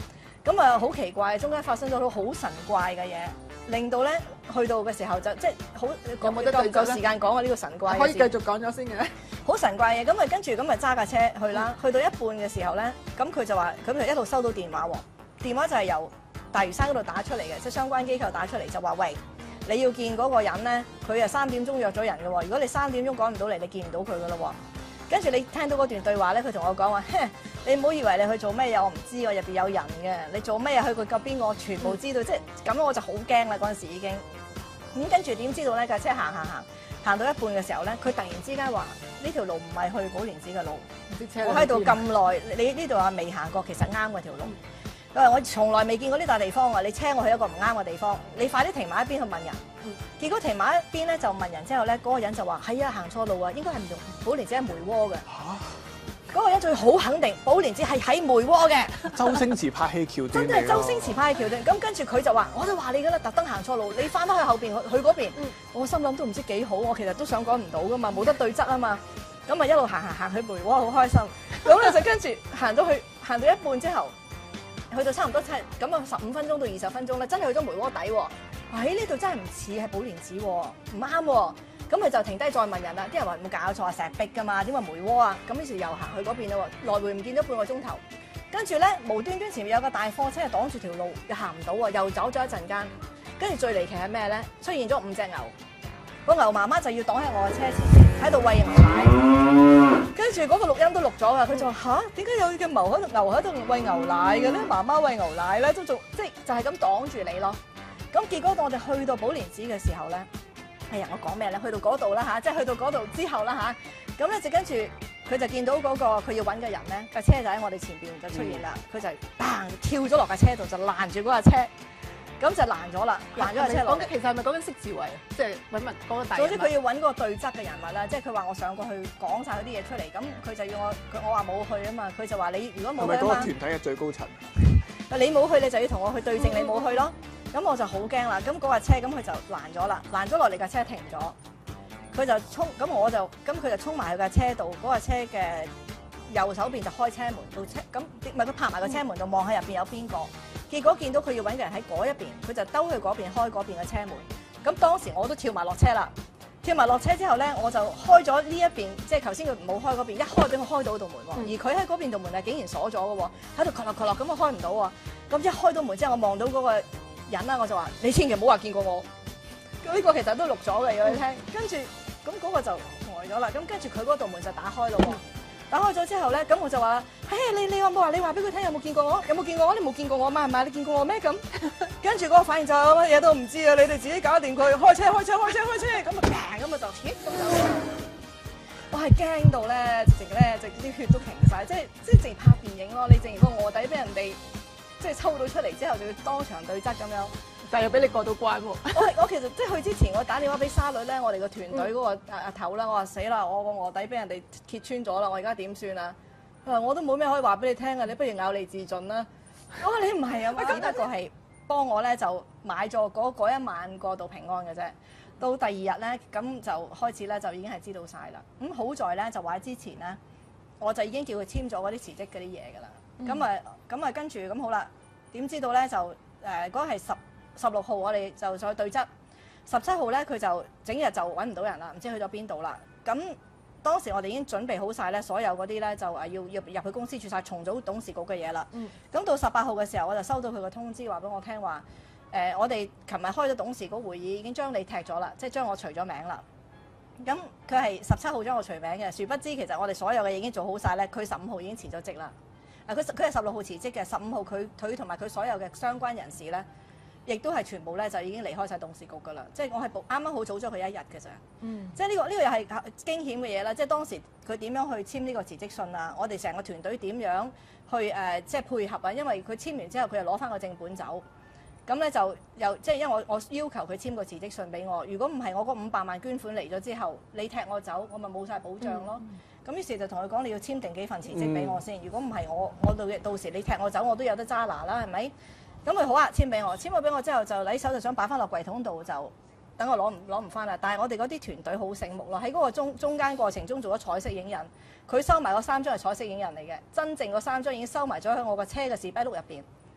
Speaker 1: 咁啊好奇怪，中間發生咗好神怪嘅嘢，令到咧去到嘅時候就即係好
Speaker 3: 有冇得
Speaker 1: 夠時間講啊呢個神怪嘅事？
Speaker 3: 可以繼續講咗先嘅。
Speaker 1: 好神怪嘅，咁啊跟住咁啊揸架車去啦，去到一半嘅時候咧，咁佢就話，咁就一路收到電話喎，電話就係由大嶼山嗰度打出嚟嘅，即係相關機構打出嚟就話喂，你要見嗰個人咧，佢啊3點鐘約咗人嘅喎，如果你3點鐘趕唔到嚟，你見唔到佢嘅咯喎。跟住你聽到嗰段對話咧，佢同我講話，你唔好以為你去做咩嘢，我唔知喎，入邊有人嘅，你做咩嘢去過嗰邊，我全部知道，即係咁我就好驚啦嗰陣時已經。咁跟住點知道咧？架車行到一半嘅時候咧，佢突然之間話：呢條路唔係去寶蓮寺嘅路。我喺度咁耐，你呢度話未行過，其實啱嗰條路。佢話我從來未見過呢笪地方啊！你車我去一個唔啱嘅地方，你快啲停埋一邊去問人。結果停埋一邊咧，就問人之後咧，嗰個人就話：係啊，行錯路啊，應該係唔同寶蓮寺係梅窩嘅。嗰個人最好肯定，寶蓮寺係喺梅窩嘅。
Speaker 6: 周星馳拍戲橋段嚟㗎。
Speaker 1: 真係周星馳拍戲橋段。咁跟住佢就話：我都話你㗎啦，特登行錯路，你翻返去後邊去嗰邊。我心諗都唔知幾好，我其實都想趕唔到㗎嘛，冇得對質啊嘛。咁啊一路行去梅窩，好開心。咁咧就跟住行到一半之後，去到差唔多咁啊15分鐘到20分鐘咧，真係去咗梅窩底喎。喺呢度真係唔似係寶蓮寺喎，唔啱喎。咁佢就停低再問人啦，啲人話冇搞錯啊，石壁㗎嘛，點解梅窩啊？咁於是又行去嗰邊啦喎，來回唔見咗半個鐘頭。跟住咧無端端前面有個大貨車擋住條路，又行唔到喎，又走咗一陣間。跟住最離奇係咩咧？出現咗5隻牛，個牛媽媽就要擋喺我嘅車前面，喺度餵牛奶。跟住嗰個錄音都錄咗㗎，佢就話嚇，點解有隻牛喺度餵牛奶嘅咧？媽媽餵牛奶咧，都做即係就係咁擋住你咯。咁結果我哋去到寶蓮寺嘅時候咧。哎呀，我講咩咧？去到嗰度啦嚇，即係去到嗰度之後啦嚇，咁咧就跟住佢就見到嗰個佢要揾嘅人咧，架車就喺我哋前邊就出現啦。佢就嘭跳咗落架車度，就攔住嗰架車，咁就攔咗啦，攔咗架車落。
Speaker 3: 其實係咪講緊釋智慧啊？即係揾問嗰個大人物。
Speaker 1: 總之佢要揾嗰個對質嘅人物啦，即係佢話我上過去講晒嗰啲嘢出嚟，咁佢就要我話冇去啊嘛，佢就話你如果冇去啊嘛。
Speaker 6: 係咪嗰個團體嘅最高層？
Speaker 1: 你冇去，你就要同我去對證，你冇去咯。咁我就好驚啦，咁嗰架車咁佢就攔咗啦，攔咗落嚟架車停咗，佢就衝，咁佢就衝埋去架車度，嗰架車嘅右手邊就開車門到車，咁咪佢拍埋個車門度望喺入邊有邊個，結果見到佢要揾嘅人喺嗰一邊，佢就兜去嗰邊開嗰邊嘅車門，咁當時我都跳埋落車啦，跳埋落車之後咧，我就開咗呢一邊，即係頭先佢冇開嗰邊，一開俾我開到嗰道門喎，而佢喺嗰邊道門係竟然鎖咗嘅喎，喺度咳落咁我開唔到喎，咁一開到門之後我望到嗰個人啦，我就話你千祈唔好話見過我，呢個其實都錄咗嘅，要你聽。跟住咁嗰個就呆咗啦。咁跟住佢嗰道門就打開咯喎，打開咗之後咧，咁我就話：你有冇話你話俾佢聽有冇見過我？有冇見過我？你冇見過我嘛？係咪？你見過我咩？咁跟住嗰個反應就乜嘢都唔知啊！你哋自己搞掂佢，開車咁啊砰咁啊就咁走。我係驚到咧，直情咧，啲血都停晒，即係直情拍電影咯。你直情個臥底俾人哋。即係抽到出嚟之後，就要當場對質咁樣，
Speaker 3: 但係又俾你過到關喎。
Speaker 1: 我其實即係去之前，我打電話俾沙律咧，我哋個團隊嗰個阿頭啦，我話死啦，我個臥底俾人哋揭穿咗啦，我而家點算啊？佢話我都冇咩可以話俾你聽啊，你不如咬脷自盡啦。我話你唔係啊嘛，只不過係幫我咧就買咗嗰一晚過到平安嘅啫。到第二日咧，咁就開始咧就已經係知道晒啦。咁好在咧就話之前咧，我就已經叫佢簽咗嗰啲辭職嗰啲嘢㗎啦。咁啊，跟住咁好啦。點知道咧就嗰個係16號，我哋就再對質。17號咧佢就整日就揾唔到人啦，唔知去咗邊度啦。咁當時我哋已經準備好晒咧，所有嗰啲咧就要入去公司註冊重組董事局嘅嘢啦。咁到18號嘅時候，我就收到佢個通知，話俾我聽話我哋琴日開咗董事局會議，已經將你踢咗啦，即係將我除咗名啦。咁佢係17號將我除名嘅，殊不知其實我哋所有嘅嘢已經做好晒咧，佢15號已經辭咗職啦。佢係16號辭職嘅，15號佢同埋佢所有嘅相關人士咧，亦都係全部咧就已經離開晒董事局㗎啦。即係我係啱啱好早咗佢1日嘅咋。即係呢個又係驚險嘅嘢啦。即係當時佢點樣去簽呢個辭職信啊？我哋成個團隊點樣去即係配合啊？因為佢簽完之後，佢又攞翻個正本走。咁咧就又即係因為我要求佢簽個辭職信俾我。如果唔係我嗰500萬捐款嚟咗之後，你踢我走，我咪冇晒保障咯。咁於是就同佢講，你要簽定幾份辭職俾我先。如果唔係我到時你踢我走，我都有得揸拿啦，係咪？咁佢好啊，簽俾我，簽咗俾我之後就禮手就想擺翻落櫃桶度，就等我攞唔翻啦。但係我哋嗰啲團隊好醒目咯，喺嗰個中間過程中做咗彩色影印，佢收埋嗰3張係彩色影印嚟嘅，真正嗰3張已經收埋咗喺我個車嘅士啤轆入邊。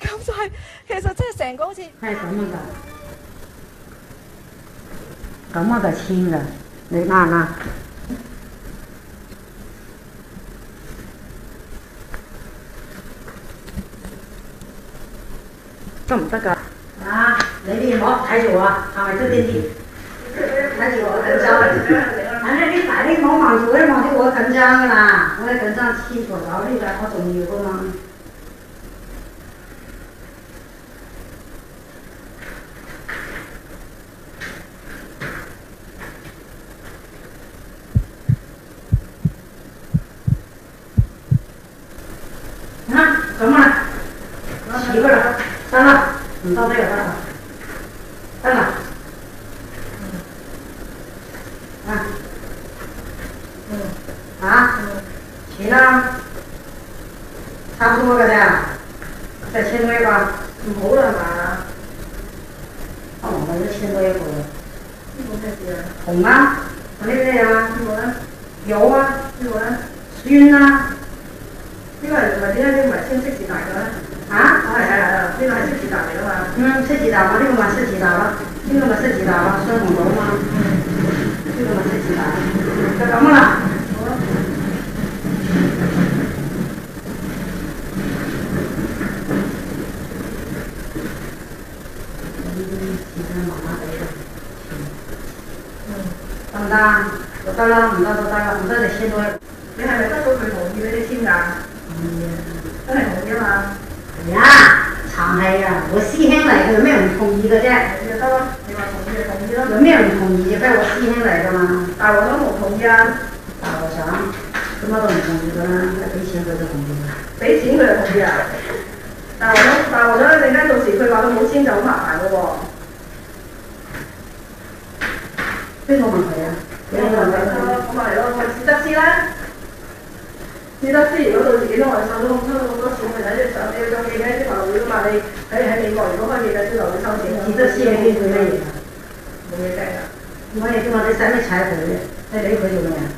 Speaker 1: 咁就係其實即係成個好似
Speaker 8: 係咁樣嘅簽㗎，你啱唔啱？得唔得㗎？啊，你哋唔好睇住我，係咪出電視？睇住我緊張。反正你快啲唔好望住我緊張㗎啦，我緊張黐住咗，呢個好重要㗎嘛。咁啊，洗過啦，得啦，唔多呢個得啦，得啦，洗啦，差不多㗎啫，再簽多一個，唔好啦嘛，我就簽多一個啦。呢個咩字啊？紅啊，嗰啲咩啊？呢個咧？有啊，呢個咧？酸啊。呢個係點解呢個唔係清晰字大嘅咧？係，呢個係識字大嚟㗎嘛。識字大嘛，呢個咪識字大咯，呢個咪識字大咯，雙紅島嘛。呢個咪識字大，就咁啦。好啦。時間麻麻地㗎。得唔得？就得啦，唔得就得啦，唔得就簽多一個。你係咪得到佢同意俾你簽㗎？真係同意啊嘛！係啊，長係啊，我師兄嚟嘅，有咩唔同意嘅啫？就得咯，你話同意就同意咯。有咩唔同意嘅？不係我師兄嚟㗎嘛。大和尚冇同意啊！大和尚乜都唔同意㗎啦，俾錢佢就同意啦。俾錢佢就同意啊！大和尚一陣間到時佢話佢冇簽就好麻煩㗎喎。邊個問題啊？邊個問題？咁咪嚟咯，我試得知啦。試得知，如果到時幾多外收都收到好多錢，咪睇住上你要做記者招待會㗎嘛？你喺美國如果開記者招待會收錢，試得知係邊佢咩嘢？冇嘢計㗎。冇嘢啫嘛，你使咩踩佢啫？你理佢做咩啊？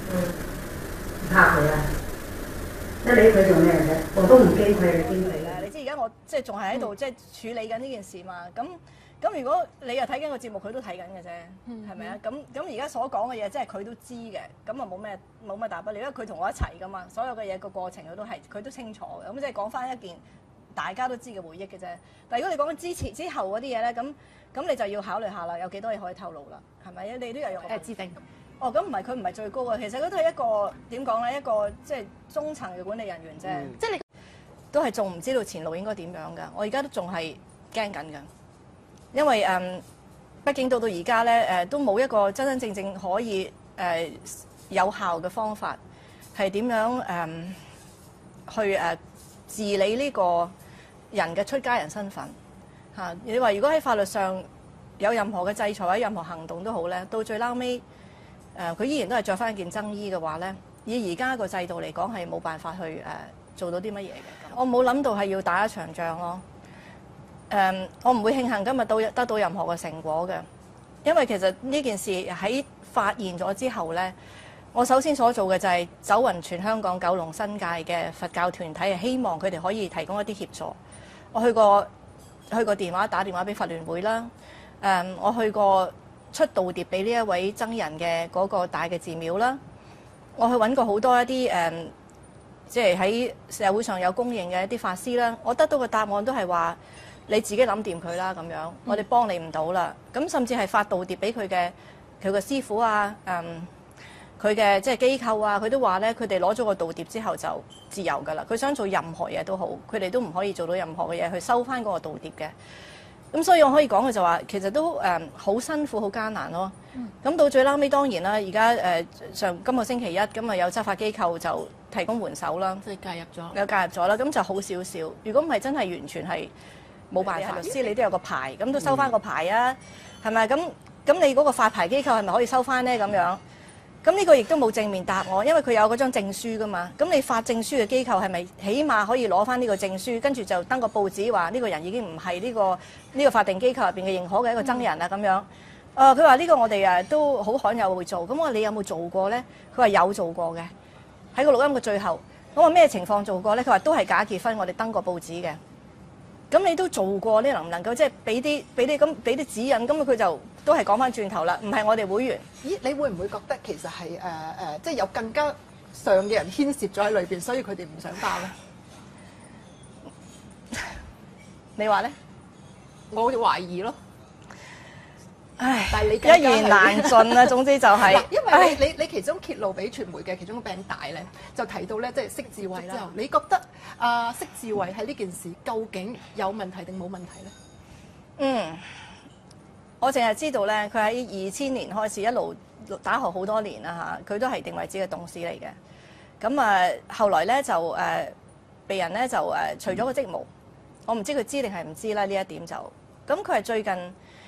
Speaker 8: 怕佢啊？你理佢做咩啫？我都唔驚佢，驚佢啦。
Speaker 1: 你知而家我即係仲係喺度即係處理緊呢件事嘛？咁如果你又睇緊個節目，佢都睇緊嘅啫，係咪啊？咁而家所講嘅嘢，即係佢都知嘅，咁啊冇咩大不了，因為佢同我一齊噶嘛，所有嘅嘢個過程佢都清楚嘅，咁即係講翻一件大家都知嘅回憶嘅啫。但係如果你講緊之後嗰啲嘢咧，咁你就要考慮下啦，有幾多嘢可以透露啦，係咪？你都有用
Speaker 7: 自定。
Speaker 1: 哦，咁佢唔係最高嘅，其實嗰都係一個點講咧，一個即係中層嘅管理人員啫，即係你都係仲唔知道前路應該點樣㗎。我而家都仲係驚緊㗎。因為畢竟到而家咧都冇一個真正可以有效嘅方法係點樣去治理呢個人嘅出家人身份嚇。你話如果喺法律上有任何嘅制裁或者任何行動都好咧，到最撈尾佢依然都係着翻一件僧衣嘅話咧，以而家個制度嚟講係冇辦法去做到啲乜嘢嘅。我冇諗到係要打一場仗咯。我唔會慶幸今日得到任何嘅成果嘅，因為其實呢件事喺發現咗之後呢，我首先所做嘅就係走勻全香港九龍新界嘅佛教團體，係希望佢哋可以提供一啲協助。我去過打電話俾佛聯會啦，我去過出道牒俾呢一位僧人嘅嗰個大嘅寺廟啦，我去揾過好多一啲即係喺社會上有公認嘅一啲法師啦，我得到嘅答案都係話，你自己諗掂佢啦，咁樣我哋幫你唔到啦。咁甚至係發道牒俾佢嘅師傅啊，佢嘅即係機構啊，佢都話咧，佢哋攞咗個道牒之後就自由㗎啦。佢想做任何嘢都好，佢哋都唔可以做到任何嘅嘢去收翻嗰個道牒嘅。咁所以我可以講嘅就話，其實都好辛苦、好艱難咯。咁到最撈尾當然啦，而家今個星期一咁啊，有執法機構就提供援手啦，
Speaker 7: 即係介入咗，
Speaker 1: 有介入咗啦，咁就好少少。如果唔係真係完全係冇辦法，律師你都有個牌，咁都收翻個牌啊，係咪？咁你嗰個發牌機構係咪可以收翻呢？咁樣，咁呢個亦都冇正面答我，因為佢有嗰張證書噶嘛。咁你發證書嘅機構係咪起碼可以攞翻呢個證書，跟住就登個報紙話呢個人已經唔係呢個法定機構入邊嘅認可嘅一個僧人啦咁樣。佢話呢個我哋都好罕有會做。咁我話你有冇做過呢？佢話有做過嘅，喺個錄音嘅最後。我話咩情況做過呢？佢話都係假結婚，我哋登過報紙嘅。 咁你都做過，你能唔能夠即係俾啲指引？咁佢就都係講翻轉頭啦，唔係我哋會員。
Speaker 3: 咦，你會唔會覺得其實係即係有更加上嘅人牽涉咗喺裏邊，所以佢哋唔想包咧？
Speaker 1: 你話咧？
Speaker 3: 我懷疑咯。
Speaker 1: 唉，
Speaker 3: 但係你
Speaker 1: 一言難盡啊！總之就係、
Speaker 3: 嗱，因為你其中揭露俾傳媒嘅其中個餅帶咧，就提到咧，即係釋智慧啦。你覺得釋智慧喺呢件事究竟有問題定冇問題咧？
Speaker 1: 我淨係知道咧，佢喺2000年開始一路打學好多年啦嚇，佢都係定位子嘅董事嚟嘅。咁後來咧就被人咧就除咗個職務，我唔知佢知定係唔知啦呢一點就。咁佢係最近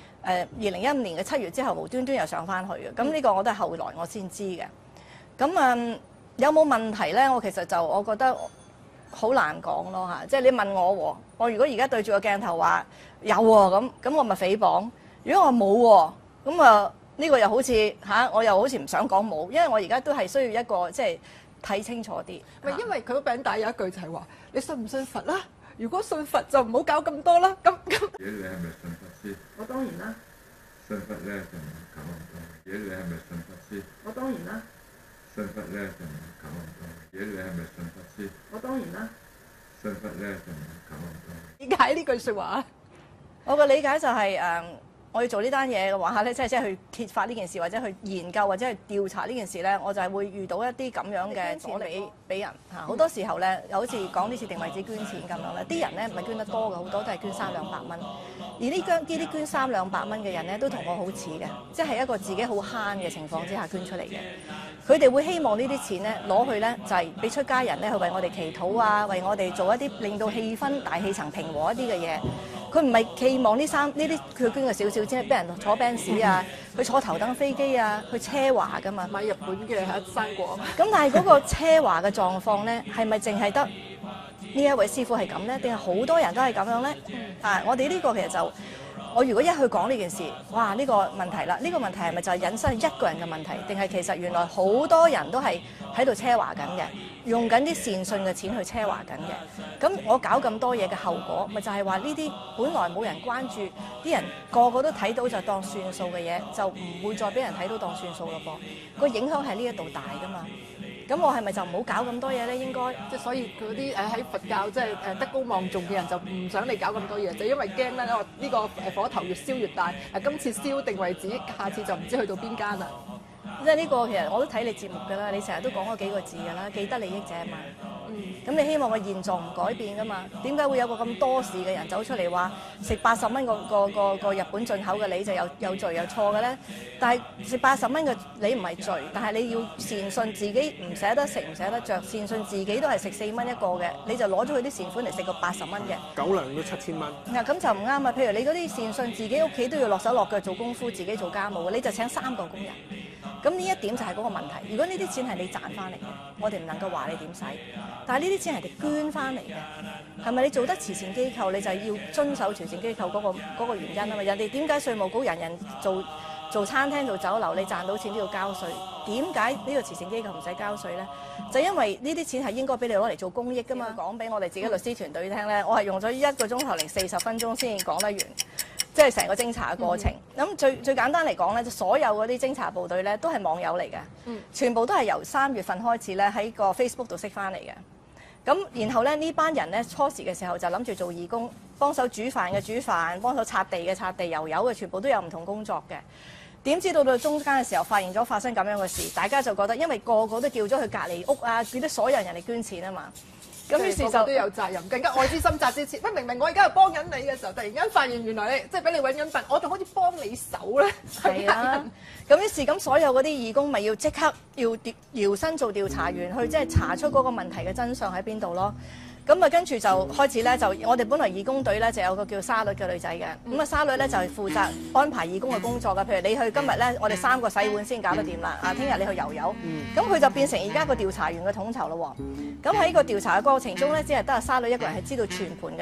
Speaker 1: 2015年嘅7月之後無端端又上翻去嘅。咁呢個我都係後來我先知嘅。咁有冇問題咧？我其實我覺得好難講咯嚇。即係你問我我如果而家對住個鏡頭話有喎，咁我咪誹謗。如果我冇喎，咁呢個又好似我又好似唔想講冇，因為我而家都係需要一個即係睇清楚啲。
Speaker 3: 咪因為佢個餅帶有一句就係話：你信唔信佛啦？如果信佛就唔好搞咁多啦。咁
Speaker 4: 如果你係咪信佛先？
Speaker 8: 我當然啦。
Speaker 4: 信佛咧就唔搞咁多。如果你係咪信佛先？
Speaker 8: 我當然啦。
Speaker 4: 信佛咧就唔搞咁多。如果你係咪信佛先？
Speaker 8: 我當然啦。
Speaker 4: 信佛咧就唔搞咁多。
Speaker 3: 點解呢句説話？
Speaker 1: 我嘅理解就係我要做呢單嘢嘅話咧，即係去揭發呢件事，或者去研究，或者去調查呢件事咧，我就係會遇到一啲咁樣嘅阻力俾人嚇。好多時候咧，又好似講呢次定位子捐錢咁樣咧，啲人咧唔係捐得多嘅，好多都係捐300-200蚊。而呢啲捐300-200蚊嘅人咧，都同我好似嘅，即係一個自己好慳嘅情況之下捐出嚟嘅。佢哋會希望呢啲錢咧攞去咧，就係俾出家人咧去為我哋祈禱啊，為我哋做一啲令到氣氛大氣層平和一啲嘅嘢。佢唔係期望呢啲佢捐嘅少少錢，俾人坐 Benz 啊，去坐頭等飛機啊，去奢華噶嘛，
Speaker 3: 買日本嘅生果。
Speaker 1: 咁但係嗰個奢華嘅狀況咧，係咪淨係得呢一位師傅係咁咧？定係好多人都係咁樣咧？我哋呢個其實就我如果一去講呢件事，哇！呢個問題啦，呢個問題係咪就係引申一個人嘅問題，定係其實原來好多人都係喺度奢華緊嘅，用緊啲善信嘅錢去奢華緊嘅？咁我搞咁多嘢嘅後果，咪就係話呢啲本來冇人關注，啲人個個都睇到就當算數嘅嘢，就唔會再俾人睇到當算數咯噃。個影響係呢一度大噶嘛。咁我係咪就唔好搞咁多嘢咧？應該
Speaker 3: 即係所以嗰啲喺佛教即係德高望重嘅人就唔想你搞咁多嘢，就因為驚咧呢個火頭越燒越大。今次燒定為止，下次就唔知去到邊間啦。
Speaker 1: 即係呢個其實我都睇你節目㗎啦，你成日都講嗰幾個字㗎啦，既得利益者嘛。咁你希望個現狀唔改變㗎嘛？點解會有個咁多事嘅人走出嚟話食80蚊個日本進口嘅梨就有罪有錯嘅咧？但係食80蚊嘅梨唔係罪，但係你要善信自己唔捨得食唔捨得着，善信自己都係食4蚊一個嘅，你就攞咗佢啲善款嚟食個80蚊嘅。
Speaker 6: 狗糧都7000蚊。
Speaker 1: 嗱咁就唔啱啊！譬如你嗰啲善信自己屋企都要落手落腳做功夫，自己做家務嘅，你就請3個工人。咁呢一點就係嗰個問題。如果呢啲錢係你賺翻嚟嘅，我哋唔能夠話你點使。但係呢啲錢係你捐翻嚟嘅，係咪你做得慈善機構，你就要遵守慈善機構嗰個原因啊嘛？人哋點解稅務局人人做餐廳做酒樓，你賺到錢都要交稅？點解呢個慈善機構唔使交稅咧？就因為呢啲錢係應該俾你攞嚟做公益噶嘛。講俾我哋自己律師團隊聽咧，我係用咗1個鐘頭零40分鐘先講得完。即係成個偵查嘅過程，咁最簡單嚟講咧，就所有嗰啲偵查部隊咧都係網友嚟嘅，全部都係由3月份開始咧喺個 Facebook 度識翻嚟嘅。咁然後咧呢班人咧初時嘅時候就諗住做義工，幫手煮飯嘅煮飯，幫手擦地嘅擦地，油嘅全部都有唔同工作嘅。點知到中間嘅時候發現咗發生咁樣嘅事，大家就覺得因為個個都叫咗去隔離屋啊，叫啲所有人嚟捐錢啊嘛。咁於是就
Speaker 3: 都有責任，更加愛之深責之切。明明我而家係幫緊你嘅時候，突然間發現原來你即係俾你揾緊笨，我就可以幫你手咧。
Speaker 1: 係啊，咁於是咁所有嗰啲義工咪要即刻要搖身做調查員去即係查出嗰個問題嘅真相喺邊度咯。咁啊跟住就開始咧，就我哋本來義工隊咧就有個叫沙律嘅女仔嘅，咁啊沙律咧就係負責安排義工嘅工作㗎。譬如你去今日咧，我哋3個洗碗先搞得掂啦。聽日你去油油，咁佢就變成而家個調查員嘅統籌咯喎。咁喺個調查嘅過程中咧，只係得阿沙律一個人係知道全盤嘅啫。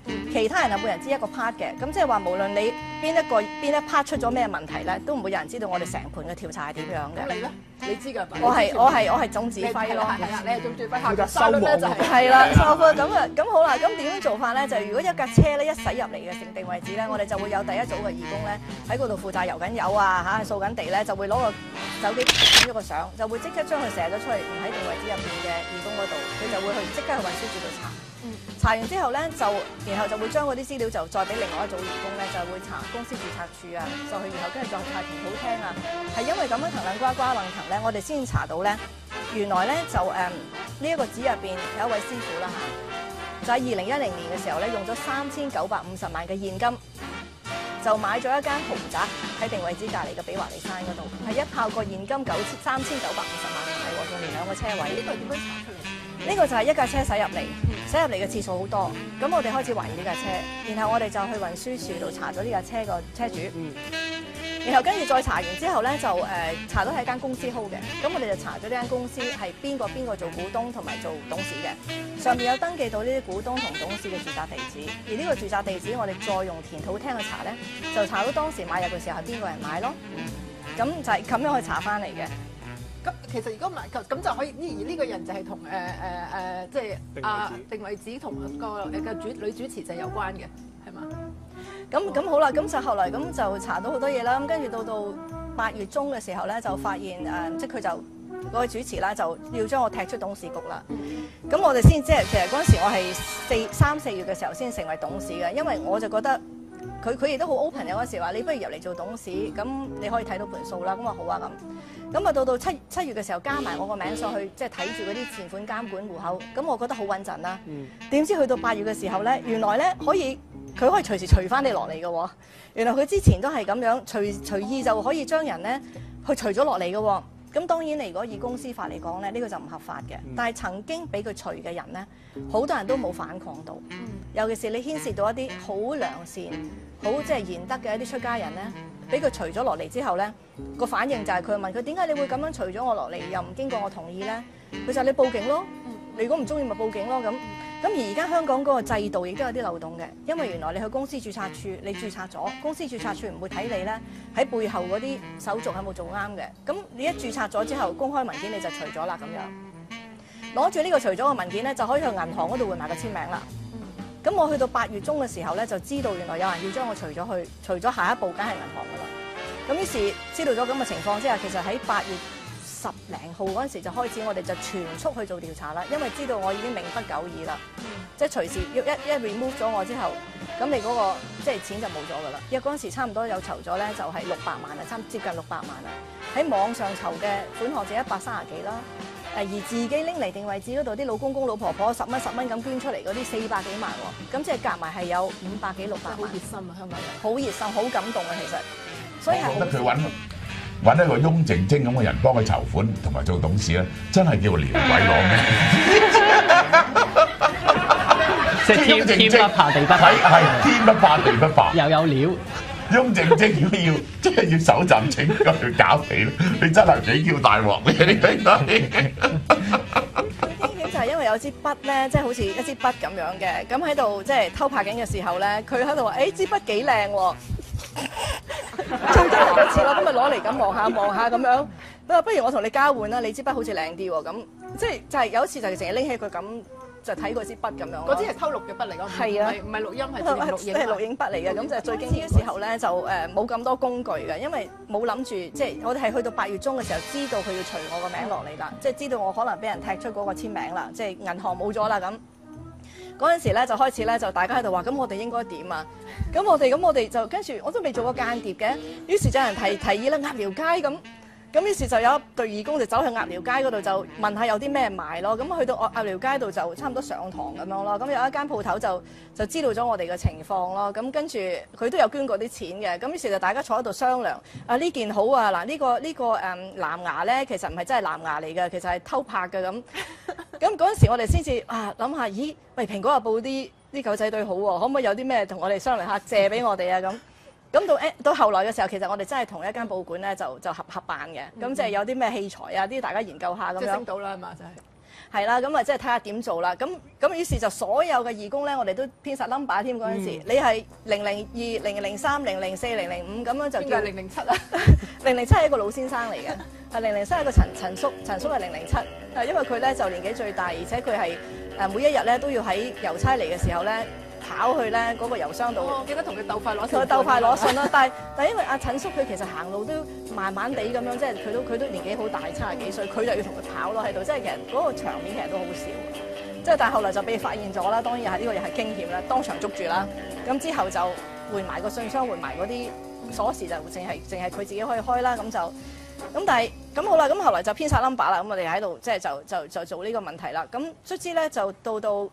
Speaker 1: 其他人係每人知一個 part 嘅。咁即係話無論你邊一 part 出咗咩問題咧，都唔會有人知道我哋成盤嘅調查係點樣嘅。
Speaker 3: 咁你咧？你知㗎？
Speaker 1: 我係總指揮咯。
Speaker 3: 係啦，你係總指揮。下
Speaker 6: 個
Speaker 3: 沙律咧就係
Speaker 1: 係啦，咁好啦。咁點樣做法咧？就係如果一架車咧一駛入嚟嘅成定位置咧，我哋就會有第一組嘅義工咧喺嗰度負責油緊油啊掃緊地咧，就會攞個手機影咗個相，就會即刻將佢射咗出嚟，唔喺定位置入邊嘅義工嗰度，佢就會即刻去運輸處度查。查完之後咧，然後就會將嗰啲資料就再俾另外一組員工咧，就會查公司註冊處啊，就去然後跟住再查田土廳啊。係因為咁樣騰楞呱呱楞騰咧，我哋先查到咧，原來咧就呢一個紙入邊有一位師傅啦就喺2010年嘅時候咧，用咗3950萬嘅現金，就買咗一間豪宅喺定位置隔離嘅比華利山嗰度，係一炮過現金3950萬買喎，仲連2個車位。
Speaker 3: 呢個點樣查出嚟？
Speaker 1: 呢個就係一架車駛入嚟，駛入嚟嘅次數好多，咁我哋開始懷疑呢架車，然後我哋就去運輸署度查咗呢架車個車主，然後跟住再查完之後咧，就查到係一間公司 hold 嘅，咁我哋就查咗呢間公司係邊個做股東同埋做董事嘅，上面有登記到呢啲股東同董事嘅住宅地址，而呢個住宅地址我哋再用田土廳去查咧，就查到當時買入嘅時候係邊個人買咯，咁就係咁樣去查翻嚟嘅。
Speaker 3: 咁其實如果唔係咁就可以，而呢個人就係同即係定位子同個女主持就有關嘅，係嘛？
Speaker 1: 咁好啦，咁就後來咁就查到好多嘢啦。咁跟住到8月中嘅時候咧，就發現即係佢就嗰位主持啦，就要將我踢出董事局啦。咁我哋先即係其實嗰陣時我係3、4月嘅時候先成為董事嘅，因為我就覺得佢亦都好 open 嘅嗰陣時話，你不如入嚟做董事，咁你可以睇到盤數啦。咁話好啊咁。咁啊到7月嘅時候加埋我個名上去，即係睇住嗰啲錢款監管戶口，咁我覺得好穩陣啦。點知去到8月嘅時候咧，原來咧佢可以隨時除翻你落嚟嘅喎。原來佢之前都係咁樣隨意就可以將人咧去除咗落嚟嘅喎。咁當然，如果以公司法嚟講咧，呢個就唔合法嘅。但係曾經俾佢除嘅人咧，好多人都冇反抗到。尤其是你牽涉到一啲好良善、好即係賢德嘅一啲出家人咧，俾佢除咗落嚟之後咧，個反應就係佢問佢點解你會咁樣除咗我落嚟，又唔經過我同意咧？佢就你報警咯。你如果唔中意咪報警咯咁。咁而家香港嗰個制度亦都有啲漏洞嘅，因為原來你去公司註冊處，你註冊咗，公司註冊處唔會睇你咧喺背後嗰啲手續有冇做啱嘅。咁你一註冊咗之後，公開文件你就除咗啦咁樣。攞住呢個除咗嘅文件咧，就可以去銀行嗰度換埋個簽名啦。咁我去到8月中嘅時候咧，就知道原來有人要將我除咗下一步梗係銀行噶啦。咁於是知道咗咁嘅情況之下，其實喺8月10零號嗰陣時就開始，我哋就全速去做調查啦。因為知道我已經命不久矣啦，即係隨時要一 remove 咗我之後，咁你嗰個即係錢就冇咗噶啦。因為嗰陣時差唔多有籌咗咧，就係600萬啦，接近600萬啦。喺網上籌嘅款項就130幾啦。而自己拎嚟定位置嗰度，啲老公公老婆婆10蚊咁捐出嚟嗰啲400幾萬喎，咁即係夾埋係有500幾600萬。好熱心啊，香港人！好熱心，好感動啊，其實。所以係
Speaker 2: 我覺得佢揾一個翁靜晶咁嘅人幫佢籌款同埋做董事咧，真係叫撩鬼佬咩？
Speaker 5: 即係天不怕地不怕，
Speaker 2: 係天不怕地不怕，
Speaker 5: 又有料。
Speaker 2: 翁靜晶如果即係要手陣拯救佢搞你咧，你真係幾叫大鑊嘅呢個。
Speaker 1: 佢就係因為有支筆咧，即係好似一支筆咁樣嘅，咁喺度即係偷拍緊嘅時候咧，佢喺度話：支筆幾靚喎！做咗嚟一次咯，咁咪攞嚟咁望下咁樣。不如我同你交換啦，你支筆好似靚啲喎。咁即係就係有一次就係成日拎起佢咁就睇嗰支筆咁樣。
Speaker 3: 嗰支係偷錄嘅筆嚟㗎，
Speaker 1: 係啊，
Speaker 3: 唔係錄音，係
Speaker 1: 錄影筆嚟嘅。咁就係最經典嘅時候咧，就冇咁多工具嘅，因為冇諗住即係我哋係去到8月中嘅時候，知道佢要除我個名落嚟啦，即係知道我可能俾人踢出嗰個簽名啦，即係銀行冇咗啦咁。嗰陣時咧就開始咧就大家喺度話，咁我哋應該點啊？咁我哋就跟住我都未做過間諜嘅，於是就有人提議啦，鴨寮街咁於是就有一隊義工就走去鴨寮街嗰度就問下有啲咩賣咯。咁去到鴨寮街度就差唔多上堂咁樣咯。咁有一間鋪頭就知道咗我哋嘅情況咯。咁跟住佢都有捐過啲錢嘅。咁於是就大家坐喺度商量啊，呢件好啊，嗱呢個藍牙咧其實唔係真係藍牙嚟嘅，其實係偷拍嘅咁。咁嗰陣時我哋先至諗下，咦喂，蘋果日報啲狗仔隊好喎，可唔可以有啲咩同我哋商量下借俾我哋啊咁？咁到後來嘅時候，其實我哋真係同一間報館咧就合辦嘅，咁即係有啲咩器材啊，啲大家研究下咁樣。
Speaker 3: 即係升到啦，係嘛就係。
Speaker 1: 係啦，咁啊即係睇下點做啦。咁於是就所有嘅義工咧，我哋都編晒 number 添嗰陣時，你係002、0003、004、005咁樣就叫
Speaker 3: 007啊
Speaker 1: ，007係一個老先生嚟嘅，係003係一個陳叔，陳叔係007，係因為佢咧就年紀最大，而且佢係每一日咧都要喺郵差嚟嘅時候咧。跑去咧嗰個郵箱度，
Speaker 3: 我記得同佢鬥快攞信，
Speaker 1: 同佢鬥快攞信啦。但係因為阿陳叔佢其實行路都慢慢地咁樣，即係佢都年紀好大，70幾歲，佢就要同佢跑咯喺度，即係其實嗰個場面其實都好笑。即係但係後來就被發現咗啦，當然係呢個又係驚險啦，當場捉住啦。咁之後就換埋個信箱，換埋嗰啲鎖匙就淨係佢自己可以開啦。咁但係咁好啦，咁後來就編晒 number 啦。咁我哋喺度即係就做呢個問題啦。咁卒之咧就到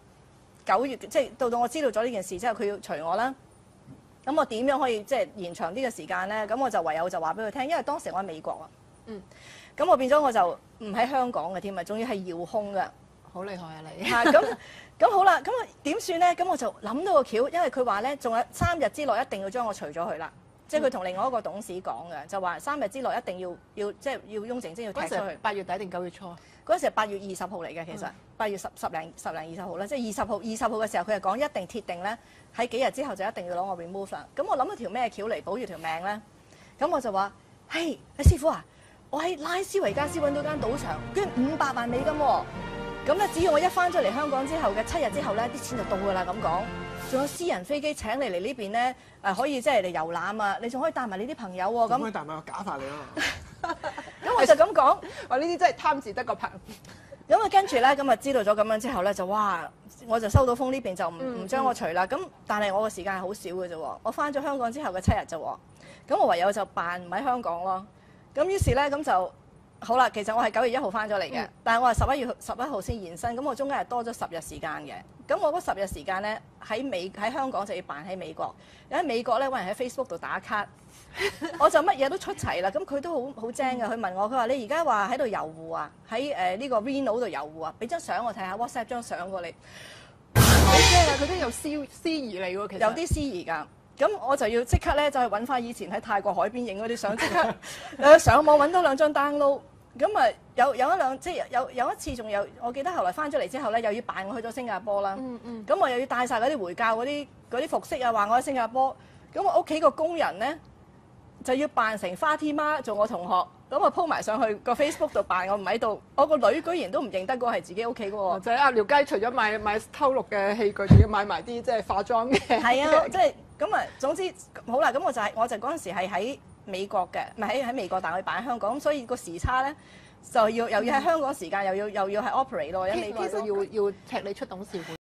Speaker 1: 9月，即係到我知道咗呢件事之後，佢要除我啦。咁我點樣可以即係延長呢個時間咧？咁我就唯有就話俾佢聽，因為當時我喺美國啊。咁我變咗我就唔喺香港嘅添啊，仲要係遙控嘅。
Speaker 3: 好厲害啊你！
Speaker 1: 嚇咁好啦，咁啊點算咧？咁我就諗到個橋，因為佢話咧，仲有3日之內一定要將我除咗佢啦。即係佢同另外一個董事講嘅，就話3日之內一定要即係要雍正精要踢出去。
Speaker 3: 8月底定9月初？
Speaker 1: 嗰陣時係8月20號嚟嘅，其實8月十零20號啦，即係20號嘅時候，佢係講一定鐵定咧，喺幾日之後就一定要攞我 remove 啦。咁我諗咗條咩橋嚟保住條命咧？咁我就話：嘿，師傅啊，我喺拉斯維加斯揾到間賭場，捐500萬美金喎。咁咧，只要我一翻咗嚟香港之後嘅7日之後咧，啲錢就到㗎啦。咁講，仲有私人飛機請你嚟呢邊咧，可以即係嚟遊覽啊！你仲可以帶埋你啲朋友喎。咁
Speaker 6: 可以帶埋個假髮你啊！
Speaker 1: 咁我就咁講，
Speaker 3: 話呢啲真係貪字得個貧。
Speaker 1: 咁啊跟住咧，咁啊知道咗咁樣之後咧，就哇，我就收到風呢邊就唔將我除啦。咁但係我嘅時間係好少嘅啫喎，我翻咗香港之後嘅7日啫喎。咁我唯有就扮唔喺香港咯。咁於是咧咁就。好啦，其實我係9月1號翻咗嚟嘅，但係我係11月11號先現身，咁我中間係多咗10日時間嘅。咁我嗰10日時間咧喺香港就要扮喺美國，喺美國咧揾人喺 Facebook 度打卡，我就乜嘢都出齊啦。咁佢都好精嘅，佢問我，佢話你而家話喺度遊湖啊，喺呢個 Reno 度遊湖啊，俾張相我睇下 ，WhatsApp 張相過嚟。
Speaker 3: 好驚啊！佢都有司儀嚟喎，其實
Speaker 1: 有啲司儀㗎。咁我就要即刻咧就去揾翻以前喺泰國海邊影嗰啲相，即刻上網揾多2張 download。咁啊有一次仲有，我記得後來翻咗嚟之後咧，又要扮我去咗新加坡啦。咁我又要帶晒嗰啲回教嗰啲服飾啊，話我喺新加坡。咁我屋企個工人咧就要扮成花天媽做我同學，咁我 po 埋上去個 Facebook 度扮我唔喺度。我個女居然都唔認得嗰個係自己屋企嗰個。
Speaker 3: 就係阿廖雞，除咗買偷錄嘅器具，仲要買埋啲即係化妝嘅。
Speaker 1: 係啊，即係咁啊。總之好啦，咁我就嗰陣時係喺美國嘅，唔係喺美國，但係我擺喺香港，咁所以個時差咧就又要喺香港時間，又要係 operate 咯，喺美國
Speaker 3: 要踢你出董事會。